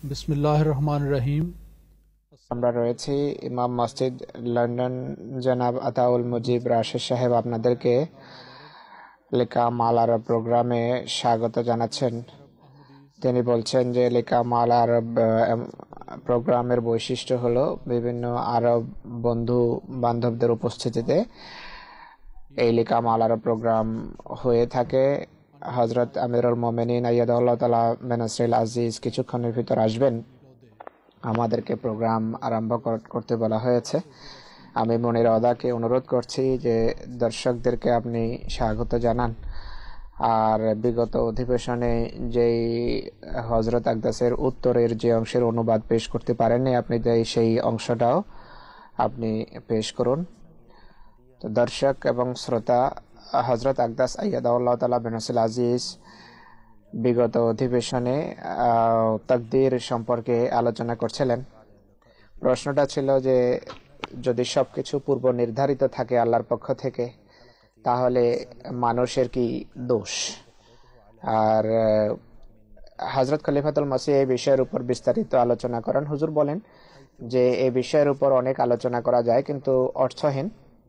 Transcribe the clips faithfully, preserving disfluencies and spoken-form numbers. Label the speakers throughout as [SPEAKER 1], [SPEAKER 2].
[SPEAKER 1] বিসমিল্লাহির রহমানির রহিম।
[SPEAKER 2] আমরা রয়েছি ইমাম মসজিদ লন্ডন, জনাব আতাউল মুজিব রাশেদ সাহেব আপনাদেরকে লেখা মাল আরব প্রোগ্রামে স্বাগত জানাচ্ছেন। তিনি বলছেন যে লেখা মাল আরব প্রোগ্রামের বৈশিষ্ট্য হলো বিভিন্ন আরব বন্ধু বান্ধবদের উপস্থিতিতে এই লেখা মাল আরব প্রোগ্রাম হয়ে থাকে। হজরত আমিরুল মোমিনিন আইয়াদাহুল্লাহ তাআলা বেনাসরিল আজিজ কিছুক্ষণের ভিতর আসবেন, আমাদেরকে প্রোগ্রাম আরম্ভ করতে বলা হয়েছে। আমি মনির আদাকে অনুরোধ করছি যে দর্শকদেরকে আপনি স্বাগত জানান, আর বিগত অধিবেশনে যেই হজরত আকদাসের উত্তরের যে অংশের অনুবাদ পেশ করতে পারেননি আপনি সেই অংশটাও আপনি পেশ করুন। তো দর্শক এবং শ্রোতা, হজরত আকদাস আইয়াদাহুল্লাহ তাআলা বেনাসরিল আজিজ বিগত অধিবেশনে তাকদীর সম্পর্কে আলোচনা করছিলেন। প্রশ্নটা ছিল যে যদি সবকিছু পূর্ব নির্ধারিত থাকে আল্লাহর পক্ষ থেকে, তাহলে মানুষের কি দোষ? আর হযরত খলিফাতুল মসিহ এই বিষয়ের উপর বিস্তারিত আলোচনা করেন। হুজুর বলেন যে এই বিষয়ের উপর অনেক আলোচনা করা যায়, কিন্তু অর্থহীন।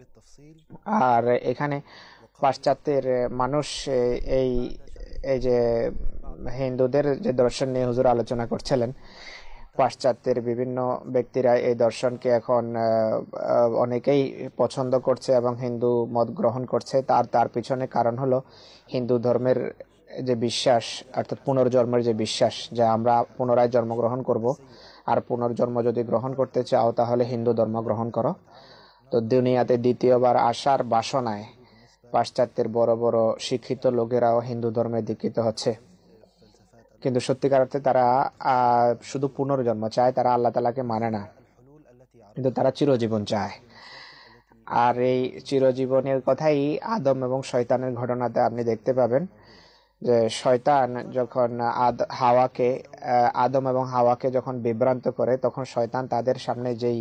[SPEAKER 2] আর এখানে পাশ্চাত্যের মানুষ এই এই যে হিন্দুদের যে দর্শন নিয়ে হুজুর আলোচনা করছিলেন, পাশ্চাত্যের বিভিন্ন ব্যক্তিরা এই দর্শনকে এখন অনেকেই পছন্দ করছে এবং হিন্দু মত গ্রহণ করছে। তার তার পিছনে কারণ হলো হিন্দু ধর্মের যে বিশ্বাস, অর্থাৎ পুনর্জন্মের যে বিশ্বাস, যে আমরা পুনরায় জন্মগ্রহণ করব, আর পুনর্জন্ম যদি গ্রহণ করতে চাও তাহলে হিন্দু ধর্ম গ্রহণ করো। তো দুনিয়াতে দ্বিতীয়বার আসার বাসনায় পাশ্চাত্যের বড় বড় শিক্ষিত লোকেরাও হিন্দু ধর্মে দীক্ষিত হচ্ছে, কিন্তু সত্যিকার অর্থে তারা শুধু পুনর্জন্ম চায়, তারা আল্লাহ তাআলাকে মানে না, কিন্তু তারা চিরজীবন চায়। আর এই চিরজীবনের কথাই আদম এবং শয়তানের ঘটনাতে আপনি দেখতে পাবেন যে শয়তান যখন হাওয়াকে আদম এবং হাওয়াকে যখন বিভ্রান্ত করে, তখন শয়তান তাদের সামনে যেই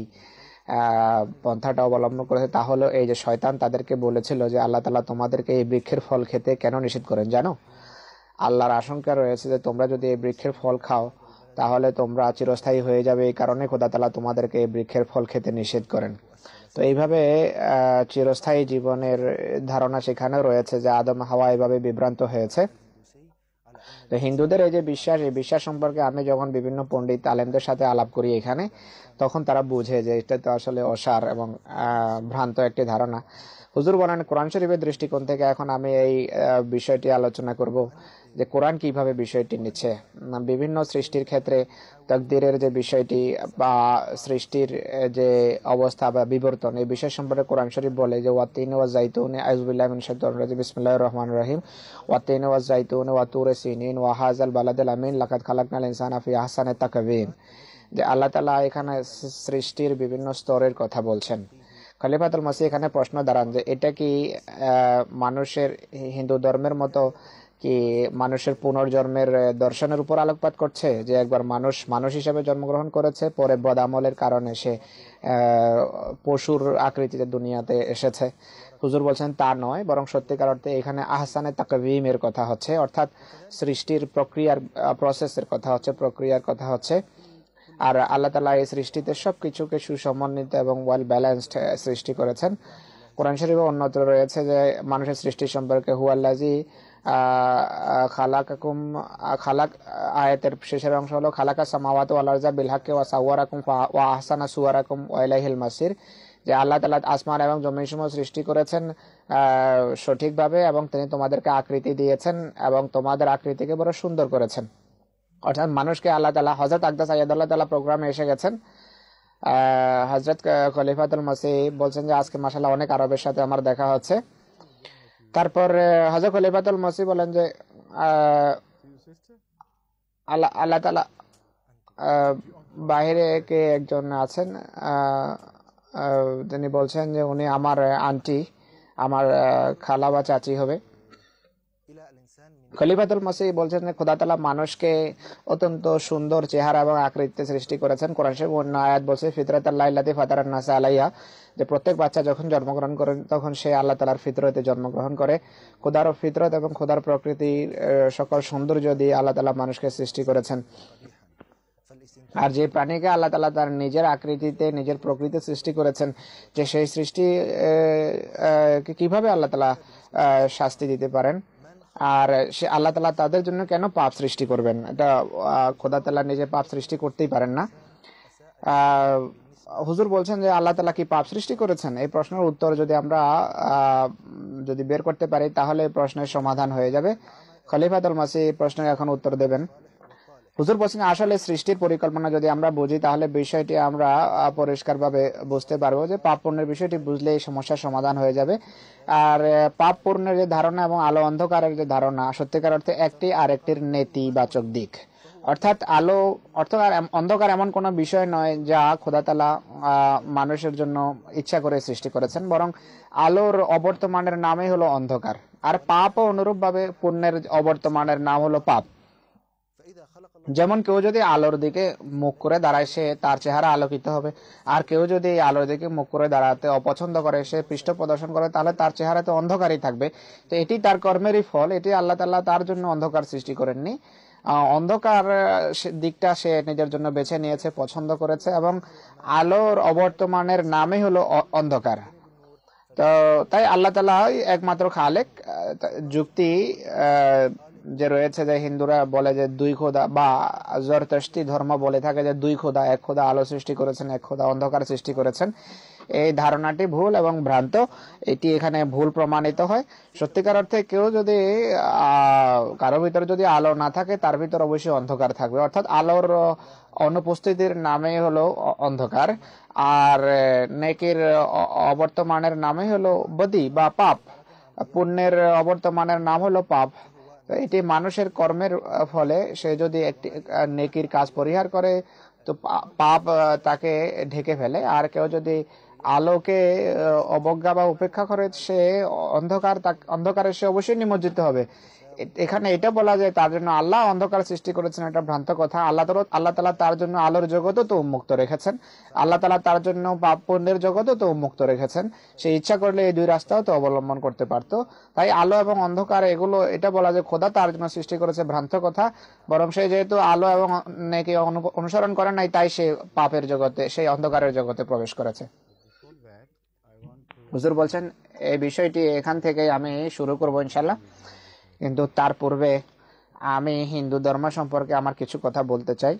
[SPEAKER 2] পন্থাটা অবলম্বন করেছে তা হলো এই যে শয়তান তাদেরকে বলেছিল যে আল্লাহ তাআলা তোমাদেরকে এই বৃক্ষের ফল খেতে কেন নিষেধ করেন জানো? আল্লাহর আশঙ্কা রয়েছে যে তোমরা যদি এই বৃক্ষের ফল খাও তাহলে তোমরা চিরস্থায়ী হয়ে যাবে, এই কারণে খোদা তাআলা তোমাদেরকে এই বৃক্ষের ফল খেতে নিষেধ করেন। তো এইভাবে আহ চিরস্থায়ী জীবনের ধারণা সেখানেও রয়েছে যে আদম হাওয়া এভাবে বিভ্রান্ত হয়েছে। তো হিন্দুদের এই যে বিশ্বাস, এই বিশ্বাস সম্পর্কে আমি যখন বিভিন্ন পণ্ডিত আলেমদের সাথে আলাপ করি এখানে, তখন তারা বুঝে যে এটা তো আসলে অসার এবং আহ ভ্রান্ত একটি ধারণা। হুজুর বলেন কোরআন শরীফের দৃষ্টিকোণ থেকে এখন আমি এই বিষয়টি আলোচনা করব যে কোরআন কিভাবে বিষয়টি নিচ্ছে। বিভিন্ন সৃষ্টির ক্ষেত্রে তাকদীরের যে বিষয়টি বা সৃষ্টির যে অবস্থা বা বিবর্তন, এই বিষয় সম্পর্কে কোরআন শরীফ বলে যে ওয়াতিন ওয়া জাইতুন, আউযু বিল্লাহি মিনাশ শাইতানির রাজিম, বিসমিল্লাহির রহমানির রহিম, ওয়াতিন ওয়া জাইতুন ওয়া তুরে সিনিন ওয়া হাযাল বালাদিল আমিন লাকাদ খালাকনাল ইনসানা ফি আহসানি তাকওয়িম। যে আল্লাহ তাআলা এখানে সৃষ্টির বিভিন্ন স্তরের কথা বলছেন। খলিফাতুল মসিহ এখানে প্রশ্ন দাঁড়ান যে এটা কি মানুষের হিন্দু ধর্মের মতো কি মানুষের পুনর্জন্মের দর্শনের উপর আলোকপাত করছে, যে একবার মানুষ মানুষ হিসেবে জন্মগ্রহণ করেছে, পরে বদ আমলের কারণে সে পশুর আকৃতিতে দুনিয়াতে এসেছে? হুজুর বলছেন তা নয়, বরং সত্যিকার অর্থে এখানে আহসানে তাকওয়িমের কথা হচ্ছে, অর্থাৎ সৃষ্টির প্রক্রিয়ার প্রসেসের কথা হচ্ছে, প্রক্রিয়ার কথা হচ্ছে। আর আল্লাহ তাআলা এই সৃষ্টিতে সবকিছুকে সুসমন্বিত এবং ওয়েল ব্যালেন্সড সৃষ্টি করেছেন। কোরআন শরীফে অন্যত্র রয়েছে যে মানুষের সৃষ্টি সম্পর্কে হুয়াল্লাযী খালাকাকুম খালাক, আয়াতের শেষের অংশ হলো খালাকাস সামাওয়াতি ওয়াল আরযা বিল হাক্কি ওয়া সাওয়ারাকুম ওয়া আহসানা সুওয়ারাকুম ওয়া ইলাইহিল মাসির। যে আল্লাহ তাআলা আসমান এবং জমিনসমূহ সৃষ্টি করেছেন সঠিকভাবে এবং তিনি তোমাদেরকে আকৃতি দিয়েছেন এবং তোমাদের আকৃতিকে বড় সুন্দর করেছেন। অর্থাৎ মানুষকে আল্লাহ তাআলা, হযরত আকদাস আইয়াদাহুল্লাহ তাআলা প্রোগ্রামে এসে গেছেন। আহ হযরত খলিফাতুল মসিহ বলছেন যে আজকে মাশাআল্লাহ অনেক আরবের সাথে আমার দেখা হচ্ছে। তারপর হযরত খলিফাতুল মসিহ বলেন যে আল্লাহ আল্লাহ তাআলা বাইরে কে একজন আছেন, তিনি বলছেন যে উনি আমার আন্টি, আমার খালা বা চাচি হবে। খলিফাতুল মসিহ বলছেন যে খোদা তাআলা মানুষকে অত্যন্ত সুন্দর চেহারা এবং আকৃতিতে সৃষ্টি করেছেন। কোরআন শরীফে অন্য আয়াত বলছে ফিতরাতাল্লাহি আল্লাতী ফাতারান নাসা আলাইহা, যে প্রত্যেক বাচ্চা যখন জন্মগ্রহণ করে তখন সে আল্লাহ তাআলার ফিতরতে জন্মগ্রহণ করে। খোদার ফিতরত এবং খোদার প্রকৃতির সকল সৌন্দর্য দিয়ে আল্লাহ তাআলা মানুষকে সৃষ্টি করেছেন। আর যে প্রাণীকে আল্লাহ তাআলা তার নিজের আকৃতিতে নিজের প্রকৃতি সৃষ্টি করেছেন, যে সেই সৃষ্টি কিভাবে আল্লাহ তাআলা শাস্তি দিতে পারেন, আর সে আল্লাহ তাআলা তাদের জন্য কেন পাপ সৃষ্টি করবেন? এটা খোদা তাআলা নিজে পাপ সৃষ্টি করতেই পারেন না। হুজুর বলছেন যে আল্লাহ তাআলা কি পাপ সৃষ্টি করেছেন? এই প্রশ্নের উত্তর যদি আমরা যদি বের করতে পারি তাহলে এই প্রশ্নের সমাধান হয়ে যাবে। খলিফাতুল মাসিহ এই প্রশ্নের এখন উত্তর দেবেন। হুজুর বলছেন আসলে সৃষ্টির পরিকল্পনা যদি আমরা বুঝি তাহলে বিষয়টি আমরা পরিষ্কারভাবে বুঝতে পারবো, যে পাপ পূর্ণের বিষয়টি বুঝলে এই সমস্যার সমাধান হয়ে যাবে। আর পাপ পূর্ণের যে ধারণা এবং আলো অন্ধকারের যে ধারণা সত্যিকার অর্থে একটি আরেকটির নেতিবাচক দিক। অর্থাৎ আলো অর্থাৎ অন্ধকার এমন কোনো বিষয় নয় যা খোদা তাআলা মানুষের জন্য ইচ্ছা করে সৃষ্টি করেছেন, বরং আলোর অবর্তমানের নামই হলো অন্ধকার। আর পাপও অনুরূপভাবে পুণ্যের অবর্তমানের নাম হলো পাপ। যেমন কেউ যদি আলোর দিকে মুখ করে দাঁড়ায় সে তার চেহারা আলোকিত হবে, আর কেউ যদি আলোর দিকে মুখ করে দাঁড়াতে অপছন্দ করে, সে পৃষ্ঠ প্রদর্শন করে, তাহলে তার চেহারাতে অন্ধকারই থাকবে। তো এটি তার কর্মেরই ফল, এটি আল্লাহ তাআলা তার জন্য অন্ধকার সৃষ্টি করেননি। অন্ধকার দিকটা সে নিজের জন্য বেছে নিয়েছে, পছন্দ করেছে, এবং আলোর অবর্তমানের নামই হলো অন্ধকার। তো তাই আল্লাহ তাআলা একমাত্র খালেক। যুক্তি যে রয়েছে যে হিন্দুরা বলে যে দুই খোদা, বা জরতস্তি ধর্ম বলে থাকে যে দুই খোদা, এক খোদা আলো সৃষ্টি করেছেন, এক খোদা অন্ধকার সৃষ্টি করেছেন, এই ধারণাটি ভুল এবং ভ্রান্ত। এটি এখানে ভুল প্রমাণিত হয়। সত্যিকার অর্থে কেউ যদি কারো ভিতরে যদি আলো না থাকে তার ভিতর অবশ্যই অন্ধকার থাকবে, অর্থাৎ আলোর অনুপস্থিতির নামে হলো অন্ধকার, আর নেকির অবর্তমানের নামে হলো বদি বা পাপ, পুণ্যের অবর্তমানের নাম হলো পাপ। এটি মানুষের কর্মের ফলে সে যদি একটি নেকির কাজ পরিহার করে তো পাপ তাকে ঢেকে ফেলে, আর কেউ যদি আলোকে অবজ্ঞা বা উপেক্ষা করে সে অন্ধকার অন্ধকারে সে অবশ্যই নিমজ্জিত হবে। এখানে এটা বলা যায় তার জন্য আল্লাহ অন্ধকার সৃষ্টি করেছেন, এটা ভ্রান্ত কথা। আল্লাহ আল্লাহ তাআলা তার জন্য আলোর জগতও তো উন্মুক্ত রেখেছেন, আল্লাহ তাআলা তার জন্য পাপ পুণ্যের জগতও তো উন্মুক্ত রেখেছেন। সে ইচ্ছা করলে এই দুই রাস্তাও তো অবলম্বন করতে পারতো। তাই আলো এবং অন্ধকার এগুলো এটা বলা যায় খোদা তার জন্য সৃষ্টি করেছে, ভ্রান্ত কথা। বরং সে যেহেতু আলো এবং নেকি অনুসরণ করে নাই, তাই সে পাপের জগতে, সেই অন্ধকারের জগতে প্রবেশ করেছে। হুজুর বলছেন এই বিষয়টি এখান থেকে আমি শুরু করবো ইনশাআল্লাহ, কিন্তু তার পূর্বে আমি হিন্দু ধর্ম সম্পর্কে আমার কিছু কথা বলতে চাই।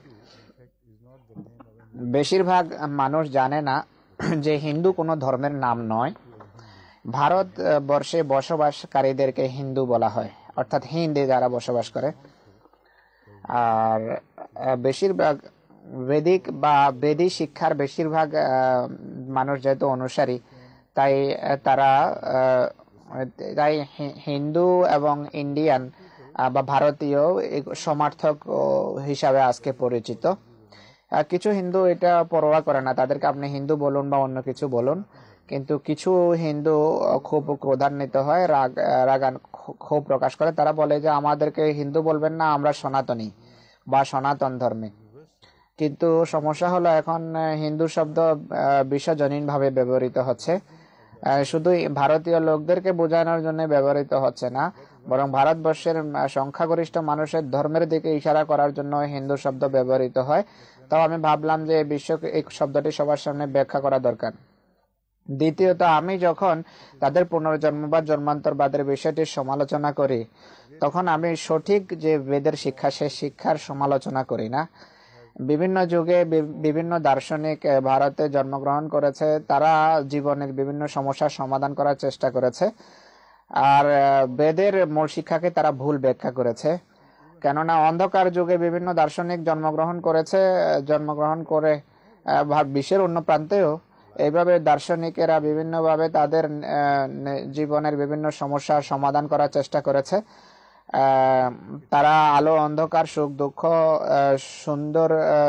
[SPEAKER 2] বেশিরভাগ মানুষ জানে না যে হিন্দু কোনো ধর্মের নাম নয়। ভারত বর্ষে বসবাসকারীদেরকে হিন্দু বলা হয়, অর্থাৎ হিন্দে যারা বসবাস করে। আর বেশিরভাগ বেদিক বা বেদি শিক্ষার বেশিরভাগ মানুষ যেহেতু অনুসারী, তাই তারা তাই হিন্দু এবং ইন্ডিয়ান বা ভারতীয় সমার্থক হিসাবে আজকে পরিচিত। কিছু হিন্দু এটা পরোয়া করে না, তাদেরকে আপনি হিন্দু বলুন বা অন্য কিছু বলুন, কিন্তু কিছু হিন্দু খুব ক্রোধান্বিত হয়, রাগ রাগান ক্ষোভ প্রকাশ করে। তারা বলে যে আমাদেরকে হিন্দু বলবেন না, আমরা সনাতনী বা সনাতন ধর্মে। কিন্তু সমস্যা হলো এখন হিন্দু শব্দ বিশ্বজনীন ভাবে ব্যবহৃত হচ্ছে, শুধু ভারতীয় লোকদেরকে বোঝানোর জন্য ব্যবহৃত হচ্ছে না, বরং ভারতবর্ষের সংখ্যাগরিষ্ঠ মানুষের ধর্মের দিকে ইশারা করার জন্য হিন্দু শব্দ ব্যবহৃত হয়। তাও আমি ভাবলাম যে বিশ্ব এই শব্দটি সবার সামনে ব্যাখ্যা করা দরকার। দ্বিতীয়ত, আমি যখন তাদের পুনর্জন্ম বা জন্মান্তরবাদের বিষয়টির সমালোচনা করি, তখন আমি সঠিক যে বেদের শিক্ষা সে শিক্ষার সমালোচনা করি না। বিভিন্ন যুগে বিভিন্ন দার্শনিক ভারতে জন্মগ্রহণ করেছে, তারা জীবনের বিভিন্ন সমস্যার সমাধান করার চেষ্টা করেছে, আর বেদের মূল শিক্ষাকে তারা ভুল ব্যাখ্যা করেছে। কেননা অন্ধকার যুগে বিভিন্ন দার্শনিক জন্মগ্রহণ করেছে, জন্মগ্রহণ করে বিশ্বের অন্য প্রান্তেও এইভাবে দার্শনিকেরা বিভিন্নভাবে তাদের জীবনের বিভিন্ন সমস্যার সমাধান করার চেষ্টা করেছে। তারা আলো অন্ধকার, সুখ দুঃখ, সুন্দর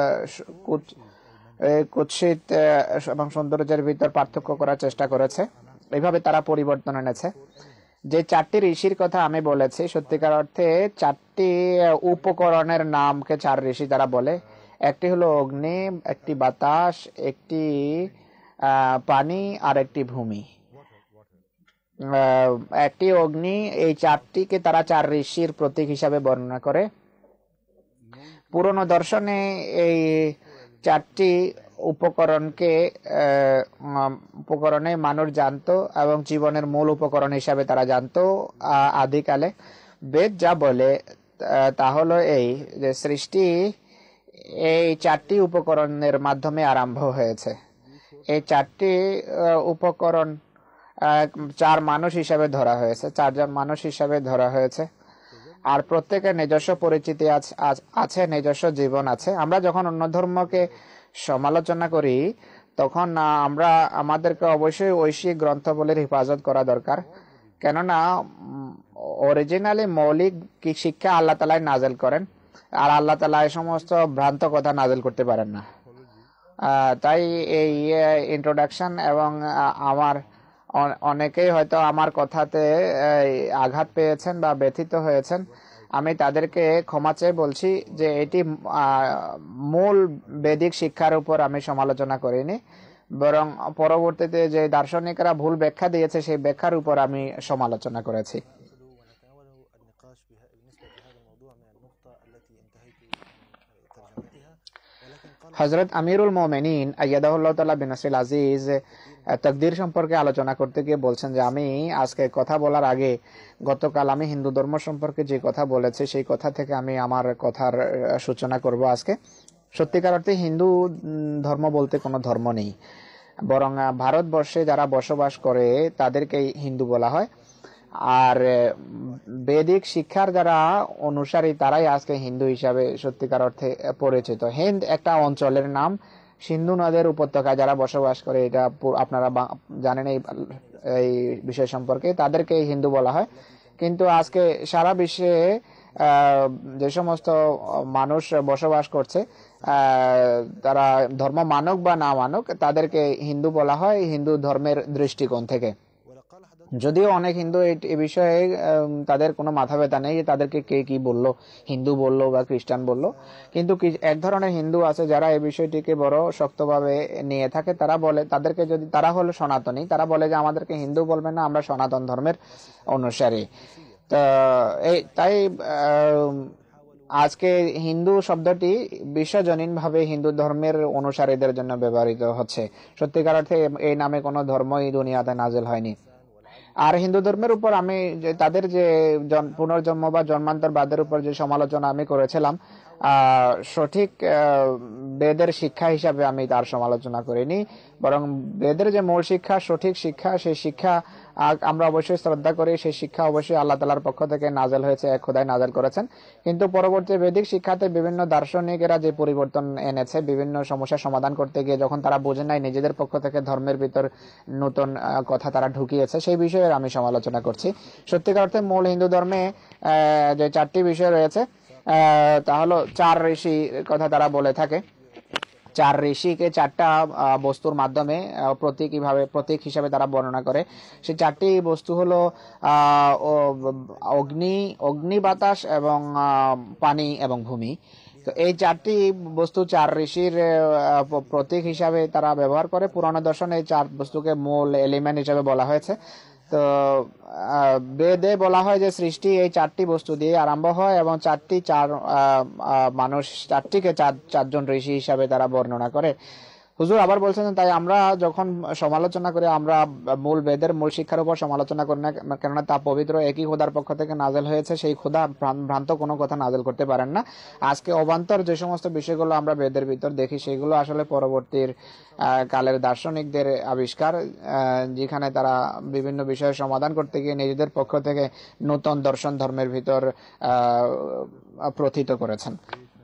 [SPEAKER 2] কুৎসিত এবং সৌন্দর্যের ভিতর পার্থক্য করার চেষ্টা করেছে। এইভাবে তারা পরিবর্তন এনেছে। যে চারটি ঋষির কথা আমি বলেছি, সত্যিকার অর্থে চারটি উপকরণের নামকে চার ঋষি তারা বলে। একটি হলো অগ্নি, একটি বাতাস, একটি পানি, আর একটি ভূমি। একটি অগ্নি, এই চারটিকে তারা চার ঋষির প্রতীক হিসাবে বর্ণনা করে। পুরনো দর্শনে এই চারটি উপকরণকে উপকরণে মানুষ জানতো এবং জীবনের মূল উপকরণ হিসাবে তারা জানতো আদিকালে। বেদ যা বলে তা হলো এই যে সৃষ্টি এই চারটি উপকরণের মাধ্যমে আরম্ভ হয়েছে। এই চারটি উপকরণ চার মানুষ হিসাবে ধরা হয়েছে, চারজন মানুষ হিসাবে ধরা হয়েছে। আর প্রত্যেকের নিজস্ব পরিচিতি আছে, নিজস্ব জীবন আছে। আমরা যখন অন্য ধর্মকে সমালোচনা করি তখন আমরা আমাদেরকে অবশ্যই ঐশিক গ্রন্থগুলির হেফাজত করা দরকার, কেননা অরিজিনালি মৌলিক শিক্ষা আল্লাহ তাআলাই নাযিল করেন, আর আল্লাহ তাআলা এই সমস্ত ভ্রান্ত কথা নাযিল করতে পারেন না। তাই এই ইন্ট্রোডাকশন এবং আমার অনেকেই হয়তো আমার কথাতে আঘাত পেয়েছেন বা ব্যথিত হয়েছেন, আমি তাদেরকে ক্ষমা চেয়ে বলছি যে এটি মূল বৈদিক শিক্ষার উপর আমি সমালোচনা করিনি, বরং পরবর্তীতে যে দার্শনিকরা ভুল ব্যাখ্যা দিয়েছে সেই ব্যাখ্যার উপর আমি সমালোচনা করেছি। হযরত আমিরুল মুমিনিন আইয়াদাহুল্লাহ তাআলা বিনাসরিল আজিজ তাকদীর সম্পর্কে আলোচনা করতে গিয়ে বলছেন যে আমি আজকে কথা বলার আগে গতকাল আমি হিন্দু ধর্ম সম্পর্কে যে কথা বলেছি সেই কথা থেকে আমি আমার কথার সূচনা করব আজকে। সত্যিকার অর্থে হিন্দু ধর্ম বলতে কোনো ধর্ম নেই, বরং ভারতবর্ষে যারা বসবাস করে তাদেরকে হিন্দু বলা হয়। আর বৈদিক শিক্ষার যারা অনুসারী তারাই আজকে হিন্দু হিসাবে সত্যিকার অর্থে পরিচিত। হিন্দ একটা অঞ্চলের নাম, সিন্ধু নদের উপত্যকায় যারা বসবাস করে, এটা আপনারা জানেন এই বিষয় সম্পর্কে, তাদেরকে হিন্দু বলা হয়। কিন্তু আজকে সারা বিশ্বে যে সমস্ত মানুষ বসবাস করছে তারা ধর্ম মানুক বা না মানুক, তাদেরকে হিন্দু বলা হয় হিন্দু ধর্মের দৃষ্টিকোণ থেকে। যদিও অনেক হিন্দু এই বিষয়ে তাদের কোনো মাথা ব্যথা নেই, তাদেরকে কে কি বললো, হিন্দু বললো বা খ্রিস্টান বললো, কিন্তু এক ধরনের হিন্দু আছে যারা এই বিষয়টিকে বড় শক্তভাবে নিয়ে থাকে। তারা বলে, তাদেরকে যদি তারা হলো সনাতনী, তারা বলে যে আমাদেরকে হিন্দু বলবেন না, আমরা সনাতন ধর্মের অনুসারী। তো এই তাই আজকে হিন্দু শব্দটি বিশ্বজনীন ভাবে হিন্দু ধর্মের অনুসারীদের জন্য ব্যবহৃত হচ্ছে। সত্যিকার অর্থে এই নামে কোনো ধর্মই দুনিয়াতে নাজিল হয়নি। আর হিন্দু ধর্মের উপর আমি তাদের যে পুনর্জন্ম বা জন্মান্তর বাদের উপর যে সমালোচনা আমি করেছিলাম, সঠিক বেদের শিক্ষা হিসাবে আমি তার সমালোচনা করিনি, বরং বেদের যে মূল শিক্ষা, সঠিক শিক্ষা, সেই শিক্ষা আমরা অবশ্যই শ্রদ্ধা করি। সেই শিক্ষা অবশ্যই আল্লাহ তাআলার পক্ষ থেকে নাযিল হয়েছে, এক খোদাই নাযিল করেছেন। কিন্তু পরবর্তী বৈদিক শিক্ষাতে বিভিন্ন দার্শনিকেরা যে পরিবর্তন এনেছে, বিভিন্ন সমস্যার সমাধান করতে গিয়ে যখন তারা বোঝেন নাই, নিজেদের পক্ষ থেকে ধর্মের ভিতর নতুন কথা তারা ঢুকিয়েছে, সেই বিষয়ে আমি সমালোচনা করছি। সত্যিকার অর্থে মূল হিন্দু ধর্মে যে চারটি বিষয় রয়েছে তা হলো চার ঋষি কথা তারা বলে থাকে। চার ঋষিকে চারটা বস্তুর মাধ্যমে প্রতীক কিভাবে প্রতীক হিসাবে তারা বর্ণনা করে। সেই চারটি বস্তু হলো অগ্নি, অগ্নি বাতাস এবং পানি এবং ভূমি। তো এই চারটি বস্তু চার ঋষির প্রতীক হিসাবে তারা ব্যবহার করে। পুরাণ দর্শনে এই চার বস্তুকে মূল এলিমেন্ট হিসাবে বলা হয়েছে। তো বেদে বলা হয় যে সৃষ্টি এই চারটি বস্তু দিয়ে আরম্ভ হয় এবং চারটি চার মানুষ চারটিকে চার চারজন ঋষি হিসাবে তারা বর্ণনা করে। হুজুর আবার বলছেন, তাই আমরা যখন সমালোচনা করি আমরা মূল বেদের মূল শিক্ষার উপর সমালোচনা করি না, কেননা তা পবিত্র, একই খোদার পক্ষ থেকে নাযিল হয়েছে। সেই খোদা ভ্রান্ত কোনো কথা নাযিল করতে পারেন না। আজকে অবান্তর যে সমস্ত বিষয়গুলো আমরা বেদের ভিতর দেখি সেগুলো আসলে পরবর্তীর কালের দার্শনিকদের আবিষ্কার, যেখানে তারা বিভিন্ন বিষয়ের সমাধান করতে গিয়ে নিজেদের পক্ষ থেকে নতুন দর্শন ধর্মের ভিতর প্রথিত করেছেন।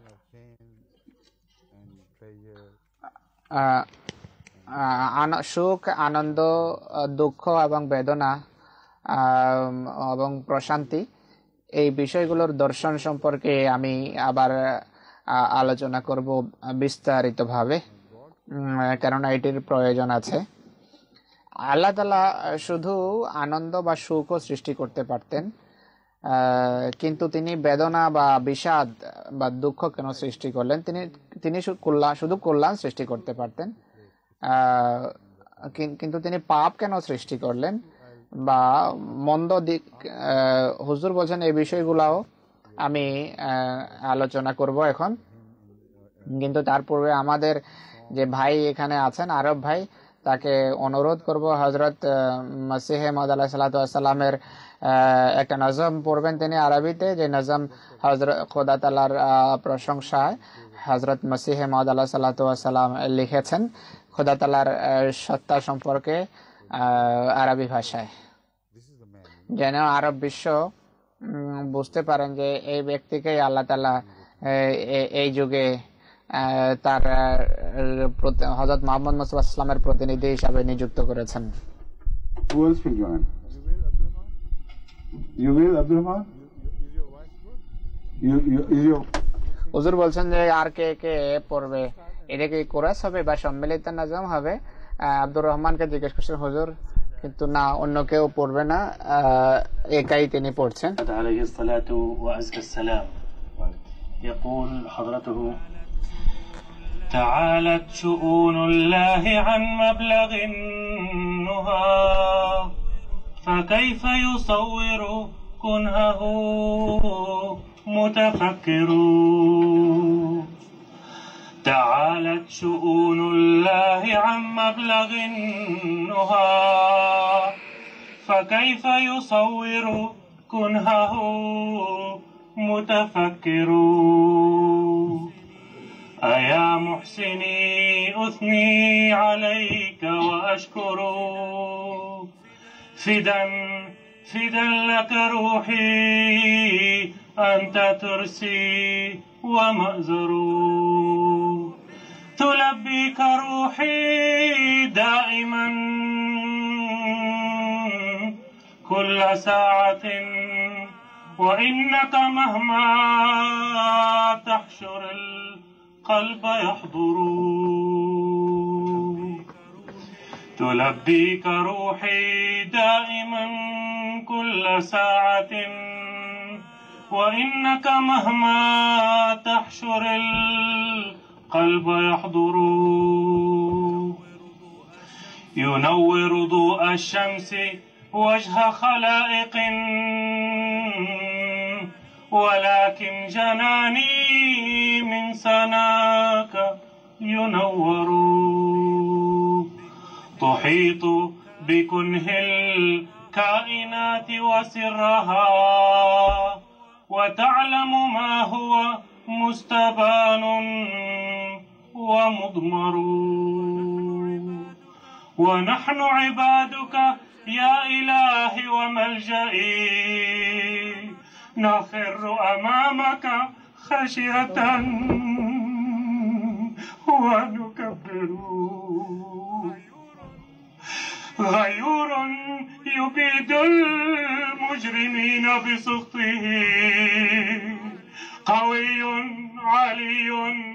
[SPEAKER 2] সুখ, আনন্দ, দুঃখ এবং বেদনা এবং প্রশান্তি, এই বিষয়গুলোর দর্শন সম্পর্কে আমি আবার আলোচনা করব বিস্তারিতভাবে, কেননা এটির প্রয়োজন আছে। আল্লাহ তাআলা শুধু আনন্দ বা সুখও সৃষ্টি করতে পারতেন, কিন্তু তিনি বেদনা বা বিষাদ বা দুঃখ কেন সৃষ্টি করলেন? তিনি তিনি কল্যাণ শুধু কল্যাণ সৃষ্টি করতে পারতেন, কিন্তু তিনি পাপ কেন সৃষ্টি করলেন বা মন্দ দিক? হুজুর বলছেন এই বিষয়গুলাও আমি আলোচনা করব এখন। কিন্তু তার পূর্বে আমাদের যে ভাই এখানে আছেন আরব ভাই, তাকে অনুরোধ করব হযরত মসিহে মাউদ আলাইহিস সালাতু ওয়াস সালামের একটা নজম পড়বেন তিনি আরবিতে, যে নজম হযরত খোদা তাআলার প্রশংসায় হযরত মসিহে মাউদ আলাইহিস সালাতু ওয়াস সালাম লিখেছেন খোদা তাআলার সত্তা সম্পর্কে আরবি ভাষায়, যেন আরব বিশ্ব বুঝতে পারেন যে এই ব্যক্তিকেই আল্লাহ তাআলা এই যুগে তার হযরত মুহাম্মদ মুস্তাফা ইসলামের প্রতিনিধি হিসাবে নিযুক্ত করেছেন।
[SPEAKER 3] Who else will join? You will, Abdurrahman? You, you, is your...
[SPEAKER 2] হুজুর বলছেন যে আর কে কে পড়বে, এটা কি কোরাস হবে বা সম্মিলিত নজম হবে? আব্দুর রহমানকে জিজ্ঞেস করছেন হুজুর, কিন্তু না, অন্য কেউ পড়বে না, একাই তিনি পড়ছেন।
[SPEAKER 4] عليه الصلاة وأزكى السلام يقول حضرته: تعالت شؤون الله عن مبلغ النهى فكيف يصور كنهه متفكر. تعالت شؤون الله عن مبلغ النهى فكيف يصور كنهه متفكر. أيا محسني أثني عليك وأشكر فدا فدا لك روحي أنت ترسي ومأزر. تلبيك روحي دائما كل ساعة وإنك مهما تحشر القلب يحضر. تلبيك روحي دائما كل ساعة وإنك مهما تحشر القلب يحضر. ينور ضوء الشمس وجه خلائق ولكن جناني من سناك ينور. تحيط بكنه الكائنات وسرها وتعلم ما هو مستبان ومضمر. ونحن عبادك يا إلهي وملجئي نخر أمامك خشية ونكبر. غيور يبيد المجرمين بسخطه قوي علي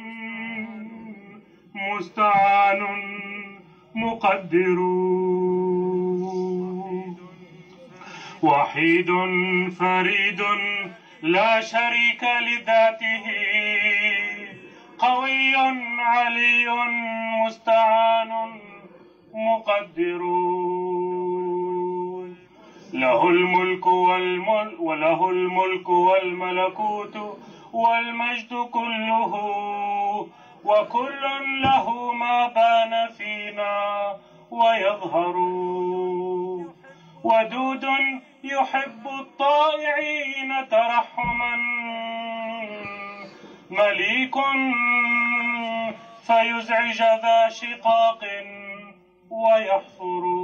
[SPEAKER 4] مستعان مقدر. وحيد فريد لا شريك لذاته قوي علي مستعان مقدر. له الملك والملك وله الملك والملكوت والمجد كله وكل له ما بان فينا ويظهر. ودود يحب الطائعين ترحما مليك فيزعج ذا شقاق ويحفر.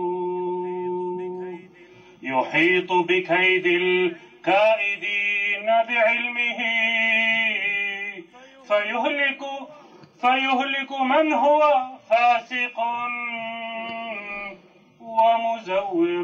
[SPEAKER 4] يحيط بكيد الكائدين بعلمه فيهلك فيهلك من هو فاسق ومزور.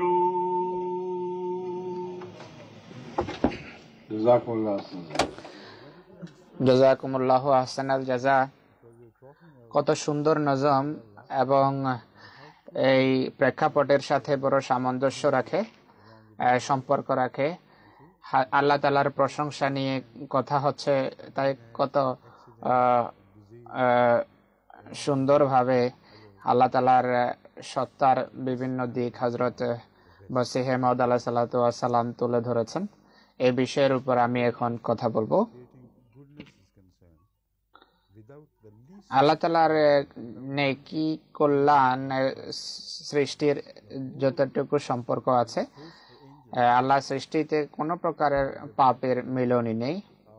[SPEAKER 2] জাযাকুমুল্লাহু আহসানাল জাযা। কত সুন্দর নজম এবং এই প্রেক্ষাপটের সাথে বড় সামঞ্জস্য রাখে, সম্পর্ক রাখে। আল্লাহ তাআলার প্রশংসা নিয়ে কথা হচ্ছে, তাই কত সুন্দরভাবে আল্লাহ তাআলার সত্তার বিভিন্ন দিক হযরত মসিহে মাউদ আলাইহিস সালাতু ওয়াস সালাম তুলে ধরেছেন। এই বিষয়ের উপর আমি এখন কথা বলবো। আল্লাহ তাআলার নেকি কল্যাণ সৃষ্টির যতটুকু সম্পর্ক আছে, আল্লাহ সৃষ্টিতে কোনো প্রকারের পাপের মিলনই নেই।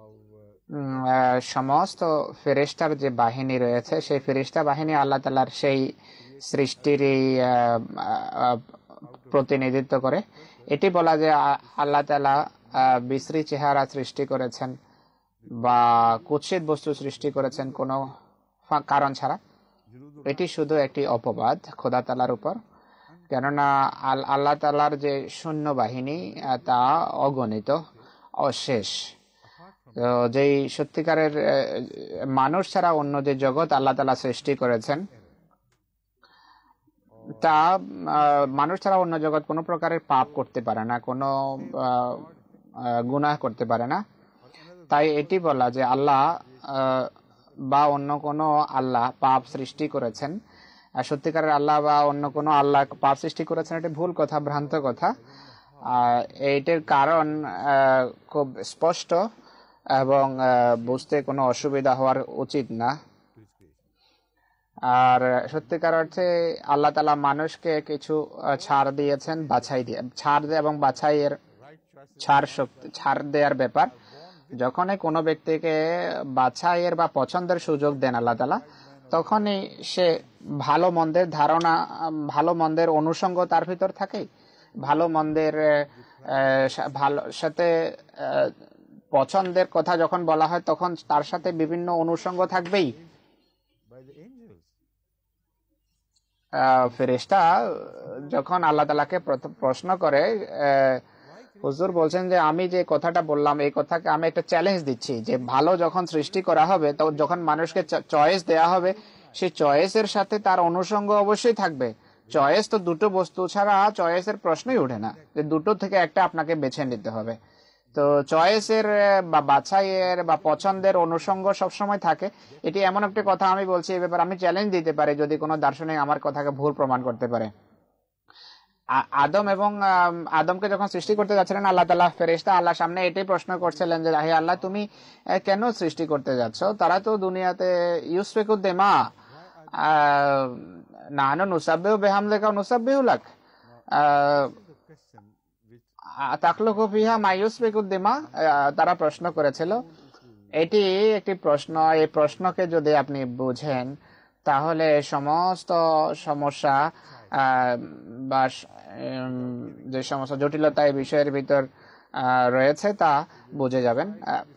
[SPEAKER 2] সমস্ত ফেরেশতার যে বাহিনী রয়েছে, সেই ফেরেশতা বাহিনী আল্লাহ তাআলার সেই সৃষ্টিরই প্রতিনিধিত্ব করে। এটি বলা যে আল্লাহ তাআলা বিশ্রী চেহারা সৃষ্টি করেছেন বা কুৎসিত বস্তু সৃষ্টি করেছেন কোনো কারণ ছাড়া, এটি শুধু একটি অপবাদ খোদা তাআলার উপর। কেননা আল্লাহ তাআলার যে সৈন্য বাহিনী তা অগণিত, অশেষ। তো যেই সত্যিকারের মানুষ ছাড়া অন্য যে জগৎ আল্লাহ তাআলা সৃষ্টি করেছেন, তা মানুষ ছাড়া অন্য জগৎ কোনো প্রকারের পাপ করতে পারে না, কোনো গুনাহ করতে পারে না। তাই এটি বলা যে আল্লাহ বা অন্য কোনো আল্লাহ পাপ সৃষ্টি করেছেন, সত্যিকারের আল্লাহ বা অন্য কোনো আল্লাহ পাপ সৃষ্টি করেছেন, এটি ভুল কথা, ভ্রান্ত কথা। এইটির কারণ খুব স্পষ্ট এবং বুঝতে কোনো অসুবিধা হওয়ার উচিত না। আর সত্যিকার অর্থে আল্লাহ তাআলা মানুষকে কিছু ছাড় দিয়েছেন, বাছাই দিয়ে ছাড় দেয় এবং বাছাইয়ের ছাড় শক্তি ছাড় দেওয়ার ব্যাপার। যখনই কোনো ব্যক্তিকে বাছাইয়ের বা পছন্দের সুযোগ দেন আল্লাহ তাআলা, তখনই সে ভালো মন্দের ধারণা, ভালো মন্দের অনুষঙ্গ তার ভিতর থাকে। ভালো মন্দের ভালো সাথে পছন্দের কথা যখন বলা হয়, তখন তার সাথে বিভিন্ন অনুষঙ্গ থাকবেই। ফেরেশতা যখন আল্লাহ তাআলাকে প্রশ্ন করে, হুজুর বলছেন যে আমি যে কথাটা বললাম এই কথাকে আমি একটা চ্যালেঞ্জ দিচ্ছি যে ভালো যখন সৃষ্টি করা হবে, তো যখন মানুষকে চয়েস দেয়া হবে, সেই চয়েসের সাথে তার অনুষঙ্গ অবশ্যই থাকবে। চয়েস তো দুটো বস্তু ছাড়া চয়েসের প্রশ্নই ওঠে না, যে দুটো থেকে একটা আপনাকে বেছে নিতে হবে। তো চয়েসের বা বাছাইয়ের বা পছন্দের অনুষঙ্গ সবসময় থাকে। এটি এমন একটা কথা আমি বলছি, এই ব্যাপারে আমি চ্যালেঞ্জ দিতে পারি যদি কোনো দার্শনিক আমার কথাকে ভুল প্রমাণ করতে পারে। আদম এবং আদমকে যখন সৃষ্টি করতে যাচ্ছিলেন আল্লাহ তাআলা, ফেরেশতা আল্লাহর সামনে এটাই প্রশ্ন করছিলেন যে হে আল্লাহ, তুমি কেন সৃষ্টি করতে যাচ্ছ? তারা তো দুনিয়াতে ইউসফিকু দিমা, নানু নুসাব্বিহু বিহামদিকা ওয়া নুসাব্বিহু লাক, তাখলুকু ফিহা মা ইউসফিকু দিমা। তারা প্রশ্ন করেছিল। এটি একটি প্রশ্ন। এই প্রশ্নকে যদি আপনি বুঝেন, তাহলে সমস্ত সমস্যা বা যে সমস্ত জটিলতা এই বিষয়ের ভিতর রয়েছে তা বুঝে যাবেন।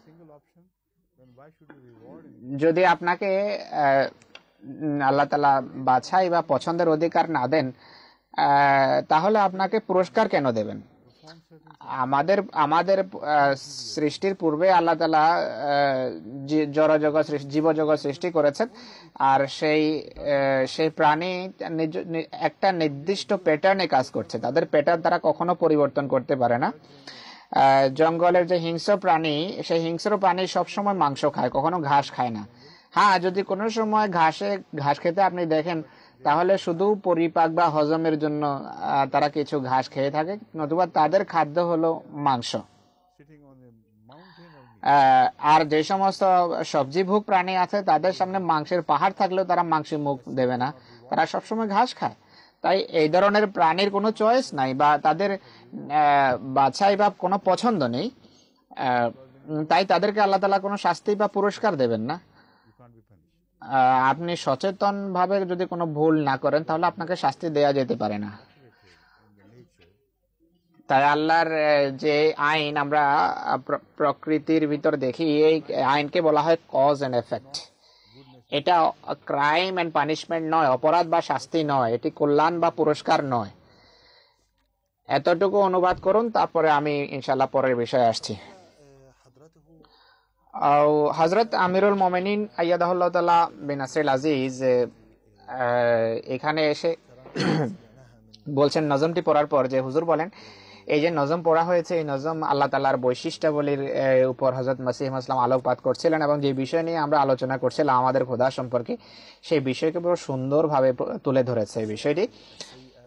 [SPEAKER 2] যদি আপনাকে আল্লাহ তাআলা বাছাই বা পছন্দের অধিকার না দেন, তাহলে আপনাকে পুরস্কার কেন দেবেন? আমাদের আমাদের সৃষ্টির পূর্বে আল্লাহ তাআলা জড়জগৎ জীবজগৎ সৃষ্টি করেছেন, আর সেই সেই প্রাণী একটা নির্দিষ্ট প্যাটার্নে কাজ করছে। তাদের প্যাটার্ন তারা কখনো পরিবর্তন করতে পারে না। জঙ্গলের যে হিংস্র প্রাণী, সেই হিংস্র প্রাণী সবসময় মাংস খায়, কখনো ঘাস খায় না। হ্যাঁ, যদি কোনো সময় ঘাসে ঘাস খেতে আপনি দেখেন, তাহলে শুধু পরিপাক বা হজমের জন্য তারা কিছু ঘাস খেয়ে থাকে, নতুবা তাদের খাদ্য হলো মাংস। আর যে সমস্ত সবজিভোগ প্রাণী আছে, তাদের সামনে মাংসের পাহাড় থাকলেও তারা মাংসে মুখ দেবে না, তারা সবসময় ঘাস খায়। তাই এই ধরনের প্রাণীর কোনো চয়েস নাই বা তাদের বাছাই বা কোনো পছন্দ নেই। তাই তাদেরকে আল্লাহ তাআলা কোনো শাস্তি বা পুরস্কার দেবেন না। আপনি সচেতন ভাবে যদি কোনো ভুল না করেন, তাহলে আপনাকে শাস্তি দেয়া যেতে পারে না। তাই আল্লাহর যে আইন আমরা প্রকৃতির ভিতর দেখি, এই আইনকে বলা হয় কজ এন্ড এফেক্ট। এটা ক্রাইম এন্ড পানিশমেন্ট নয়, অপরাধ বা শাস্তি নয়, এটি কল্যাণ বা পুরস্কার নয়। এতটুকু অনুবাদ করুন, তারপরে আমি ইনশাআল্লাহ পরের বিষয়ে আসছি। হযরত আমিরুল মুমিনিন আইয়াদাহুল্লাহ তাআলা বিনাসরিল আজিজ এখানে এসে বলছেন নজমটি পড়ার পর যে হুজুর বলেন, এই যে নজম পড়া হয়েছে, এই নজম আল্লাহ তাআলার বৈশিষ্ট্যাবলীর উপর হযরত মসিহ মাউঊদ ইসলাম আলোকপাত করছিলেন, এবং যে বিষয় নিয়ে আমরা আলোচনা করছিলাম আমাদের খোদা সম্পর্কে, সেই বিষয়কে পুরো সুন্দরভাবে তুলে ধরেছে। এই বিষয়টি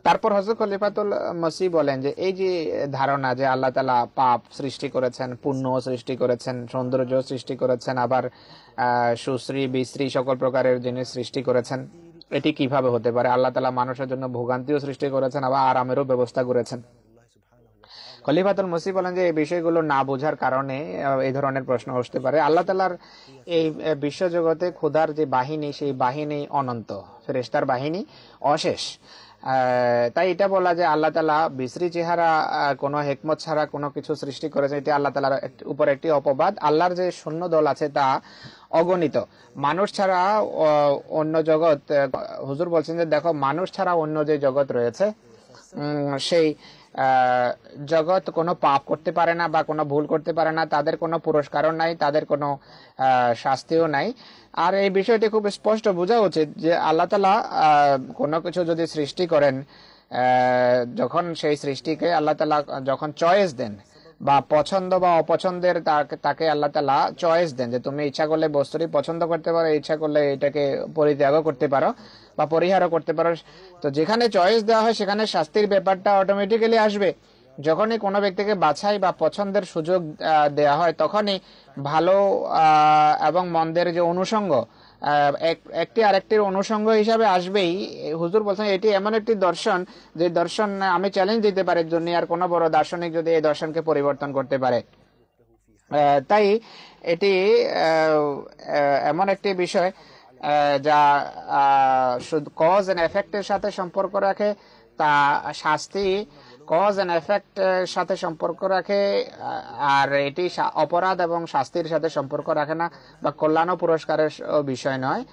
[SPEAKER 2] তারপর হযরত খলিফাতুল মসিহ বলেন যে এই যে ধারণা যে আল্লাহ তাআলা পাপ সৃষ্টি করেছেন, পুণ্য সৃষ্টি করেছেন, সৌন্দর্য সৃষ্টি করেছেন, আবার সুশ্রী বিশ্রী সকল প্রকারের জিনিস সৃষ্টি করেছেন, এটি কিভাবে হতে পারে? আল্লাহ তাআলা মানুষের জন্য ভোগান্তিও সৃষ্টি করেছেন, আবার আরামেরও ব্যবস্থা করেছেন। খলিফাতুল মসিহ বলেন যে এই বিষয়গুলো না বোঝার কারণে এই ধরনের প্রশ্ন আসতে পারে। আল্লাহ তাআলার এই বিশ্বজগতে খোদার যে বাহিনী, সেই বাহিনী অনন্ত, ফেরেশতার বাহিনী অশেষ। তাই এটা বলা যে আল্লাহ তাআলা বিশ্রী চেহারা কোনো হিকমত ছাড়া কোনো কিছু সৃষ্টি করেছে, এটি আল্লাহ তাআলার উপর একটি অপবাদ। আল্লাহর যে শূন্য দল আছে তা অগণিত। মানুষ ছাড়া অন্য জগৎ, হুজুর বলছেন যে দেখো মানুষ ছাড়া অন্য যে জগৎ রয়েছে সেই জগৎ কোনো পাপ করতে পারে না বা কোনো ভুল করতে পারে না, তাদের কোনো পুরস্কারও নাই, তাদের কোনো শাস্তিও নাই। আর এই বিষয়টি খুব স্পষ্ট বোঝা উচিত যে আল্লাহ তাআলা কোনো কিছু যদি সৃষ্টি করেন, যখন সেই সৃষ্টিকে আল্লাহ তাআলা যখন চয়েস দেন বা পছন্দ বা অপছন্দের তাকে আল্লাহ তাআলা চয়েস দেন যে তুমি ইচ্ছা করলে বস্তুটি পছন্দ করতে পারো, ইচ্ছা করলে এটাকে পরিত্যাগও করতে পারো বা পরিহারও করতে পারো। তো যেখানে চয়েস দেওয়া হয় সেখানে শাস্তির ব্যাপারটা অটোমেটিক্যালি আসবে। যখনই কোনো ব্যক্তিকে বাছাই বা পছন্দের সুযোগ দেওয়া হয় তখনই ভালো এবং মন্দের যে অনুষঙ্গ একটি আরেকটির অনুষঙ্গ হিসাবে আসবেই। হুজুর বলছেন এটি এমন একটি দর্শন যে দর্শন আমি চ্যালেঞ্জ দিতে পারি দুনিয়ার কোনো বড় দার্শনিক যদি এই দর্শনকে পরিবর্তন করতে পারে। তাই এটি এমন একটি বিষয় যা শুধু কজ এন্ড এফেক্টের সাথে সম্পর্ক রাখে, তা শাস্তি কজ এন্ড এফেক্ট সাথে সম্পর্ক রাখে, আর এটি অপরাধ এবং শাস্তির সাথে সম্পর্ক রাখে না বা কল্যাণ ও পুরস্কারের বিষয় নয়।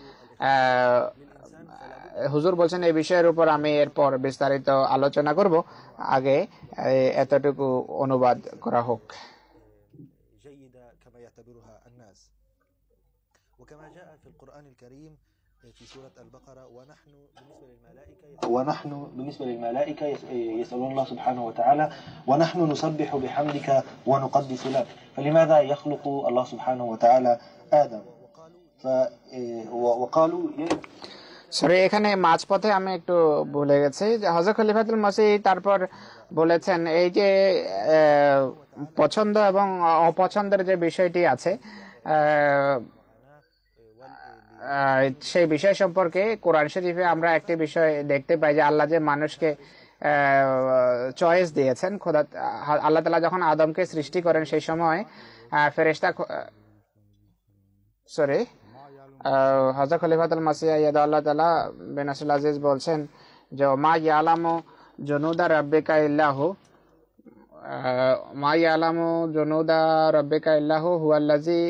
[SPEAKER 2] হুজুর বলছেন এই বিষয়ের উপর আমি এরপর বিস্তারিত আলোচনা করব, আগে এতটুকু অনুবাদ করা হোক।
[SPEAKER 5] وكما جاء في القرآن الكريم في سورة البقرة ونحن بالنسبة للملائكة ونحن بالنسبة للملائكة يسألون الله سبحانه وتعالى ونحن نسبح بحمدك ونقدس لك، فلماذا يخلق الله سبحانه وتعالى آدم؟ ف وقالوا
[SPEAKER 2] সরি, এখানে মাঝপথে আমি একটু ভুলে গেছি। হযরত খলিফাতুল মসিহ তারপর বলেছেন এই যে পছন্দ এবং অপছন্দের যে বিষয়টি আছে সেই বিষয় সম্পর্কে কোরআন শরীফে আমরা একটি বিষয় দেখতে পাই যে আল্লাহ যে মানুষকে চয়েস দিয়েছেন। খোদা আল্লাহ তাআলা যখন আদমকে সৃষ্টি করেন সেই সময় ফেরেশতা সরি হযরত খলিফাতুল মসিহ ইয়াদাল্লাহু তাআলা বিন নাসরুল আজিজ বলছেন যে মা ইয়ালামু জুনুদা রাব্বিকা ইল্লাহু মা ইয়ালামু জুনুদা রাব্বিকা ইল্লাহু হুয়াল্লাযী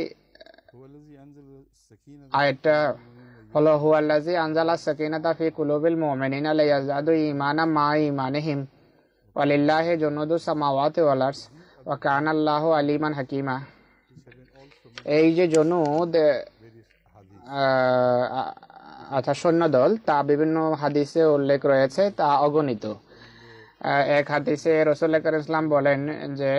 [SPEAKER 2] আয়াতটা হলো হুয়াল্লাযী আনজালা সাকিনাতা ফি কুলুবিল মুমিনিনা লিয়াজদাদু ঈমানাম মা ঈমানিহিম ওয়ালিল্লাহি জুনুদুস সামাওয়াতি ওয়াল আরদ ওয়া কানাল্লাহু আলিমান হাকিমা। এই যে জুনুদ অর্থাৎ সৈন্যদল, তা বিভিন্ন হাদিসে উল্লেখ রয়েছে, তা অগণিত। এক হাদিসে রাসূল করিম সাল্লাল্লাহু আলাইহি ওয়াসাল্লাম বলেন যে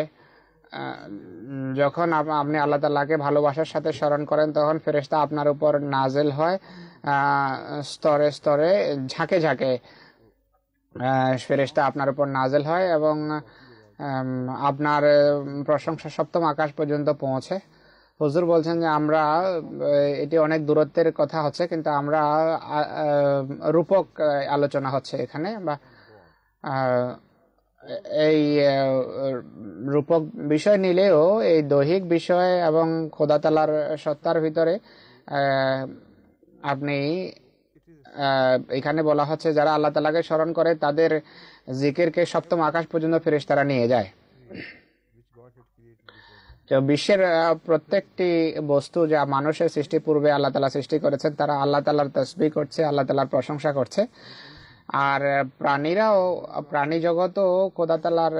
[SPEAKER 2] যখন আপনি আল্লাহ তাআলাকে ভালোবাসার সাথে স্মরণ করেন তখন ফেরেশতা আপনার উপর নাজেল হয়, স্তরে স্তরে ঝাঁকে ঝাঁকে ফেরেশতা আপনার উপর নাজেল হয় এবং আপনার প্রশংসা সপ্তম আকাশ পর্যন্ত পৌঁছে। হুজুর বলছেন যে আমরা, এটি অনেক দূরত্বের কথা হচ্ছে কিন্তু আমরা রূপক আলোচনা হচ্ছে এখানে, বা এই রূপক বিষয় নিলেও এই দৈহিক বিষয় এবং খোদা তাআলার সত্তার ভিতরে আপনি এখানে বলা হচ্ছে যারা আল্লাহ তাআলাকে স্মরণ করে তাদের জিকিরকে সপ্তম আকাশ পর্যন্ত ফেরেশতারা নিয়ে যায়। তো বিশ্বের প্রত্যেকটি বস্তু যা মানুষের সৃষ্টি পূর্বে আল্লাহ তাআলা সৃষ্টি করেছেন তারা আল্লাহ তাআলার তাসবিহ করছে, আল্লাহ তাআলার প্রশংসা করছে। আর প্রাণীরাও, প্রাণী জগতও খোদা তাআলার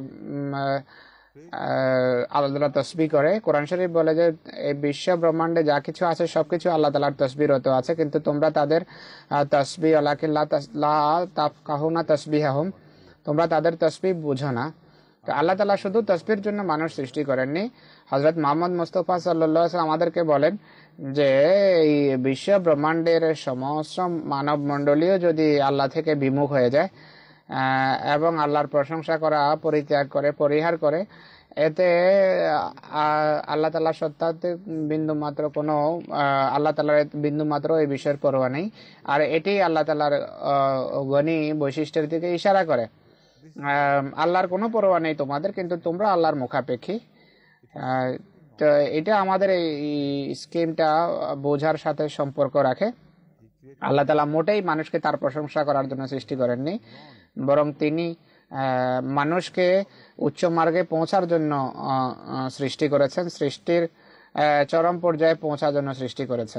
[SPEAKER 2] আল্লাহ তাআলার তাসবিহ করে। কোরআন শরীফ বলে যে এই বিশ্ব ব্রহ্মাণ্ডে যা কিছু আছে সবকিছু আল্লাহ তাআলার তাসবিহরত আছে, কিন্তু তোমরা তাদের তাসবিহ ওয়ালাকিন লা তাফকাহুনা তাসবিহাহুম, তোমরা তাদের তাসবিহ বুঝো না। তো আল্লাহ তাআলা শুধু তাসবিহর জন্য মানুষ সৃষ্টি করেননি। হযরত মুহাম্মদ মুস্তাফা সাল্লাল্লাহু আলাইহি ওয়াসাল্লাম আমাদেরকে বলেন যে এই বিশ্ব ব্রহ্মাণ্ডের সমস্ত মানব মণ্ডলীও যদি আল্লাহ থেকে বিমুখ হয়ে যায় এবং আল্লাহর প্রশংসা করা পরিত্যাগ করে, পরিহার করে, এতে আল্লাহ তাআলার সত্তাতে বিন্দু মাত্র কোনো আল্লাহ তাআলার বিন্দু মাত্র এই বিষয়ের পরোয়া নেই। আর এটি আল্লাহ তাআলার গণী বৈশিষ্ট্যের দিকে ইশারা করে। আল্লাহর কোনো পরোয়া নেই তোমাদের, কিন্তু তোমরা আল্লাহর মুখাপেক্ষী। তো এটা আমাদের এই স্কিমটা বোঝার সাথে সম্পর্ক রাখে। আল্লাহ তাআলা মোটেই মানুষকে তার প্রশংসা করার জন্য সৃষ্টি করেননি, বরং তিনি মানুষকে উচ্চ মার্গে পৌঁছার জন্য সৃষ্টি করেছেন, সৃষ্টির চরম পর্যায়ে পৌঁছার জন্য সৃষ্টি করেছেন।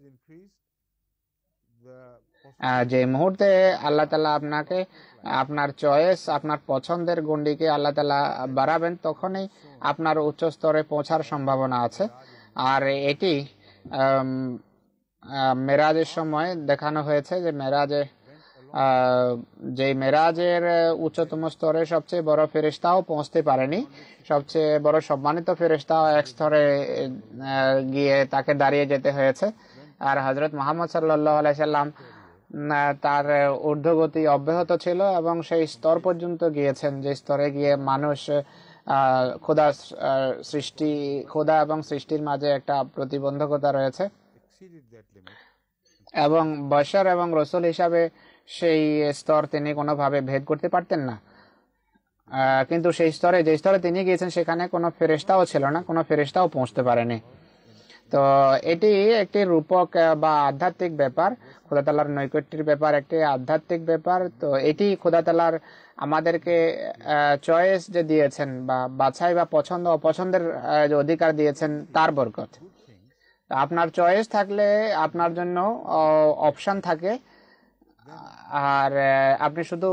[SPEAKER 2] যে মুহূর্তে আল্লাহ তাআলা আপনাকে আপনার চয়েস, আপনার পছন্দের গণ্ডিকে আল্লাহ তাআলা বাড়াবেন, তখনই আপনার উচ্চ স্তরে পৌঁছার সম্ভাবনা আছে। আর এটি মেরাজের সময় দেখানো হয়েছে যে মেরাজে যে মেরাজের উচ্চতম স্তরে সবচেয়ে বড় ফেরেশতাও পৌঁছতে পারেনি, সবচেয়ে বড় সম্মানিত ফেরেশতাও এক স্তরে গিয়ে তাকে দাঁড়িয়ে যেতে হয়েছে। আর হযরত মুহাম্মদ সাল্লাল্লাহু আলাইহি সাল্লাম তার ঊর্ধ্বগতি অব্যাহত ছিল এবং সেই স্তর পর্যন্ত গিয়েছেন যে স্তরে গিয়ে মানুষ খোদা সৃষ্টি খোদা এবং সৃষ্টির মাঝে একটা প্রতিবন্ধকতা রয়েছে, এবং বশর এবং রসুল হিসাবে সেই স্তর তিনি কোনোভাবে ভেদ করতে পারতেন না। কিন্তু সেই স্তরে যে স্তরে তিনি গিয়েছেন সেখানে কোনো ফেরেশতাও ছিল না, কোনো ফেরেশতাও পৌঁছতে পারেনি। তো এটি একটি রূপক বা আধ্যাত্মিক ব্যাপার, খোদা তাআলার নৈকট্যের ব্যাপার, একটি আধ্যাত্মিক ব্যাপার। তো এটি খোদা তাআলার আমাদেরকে চয়েস যে দিয়েছেন বা বাছাই বা পছন্দ অপছন্দের যে অধিকার দিয়েছেন তার বরকত। আপনার চয়েস থাকলে আপনার জন্য অপশন থাকে, আর আপনি শুধু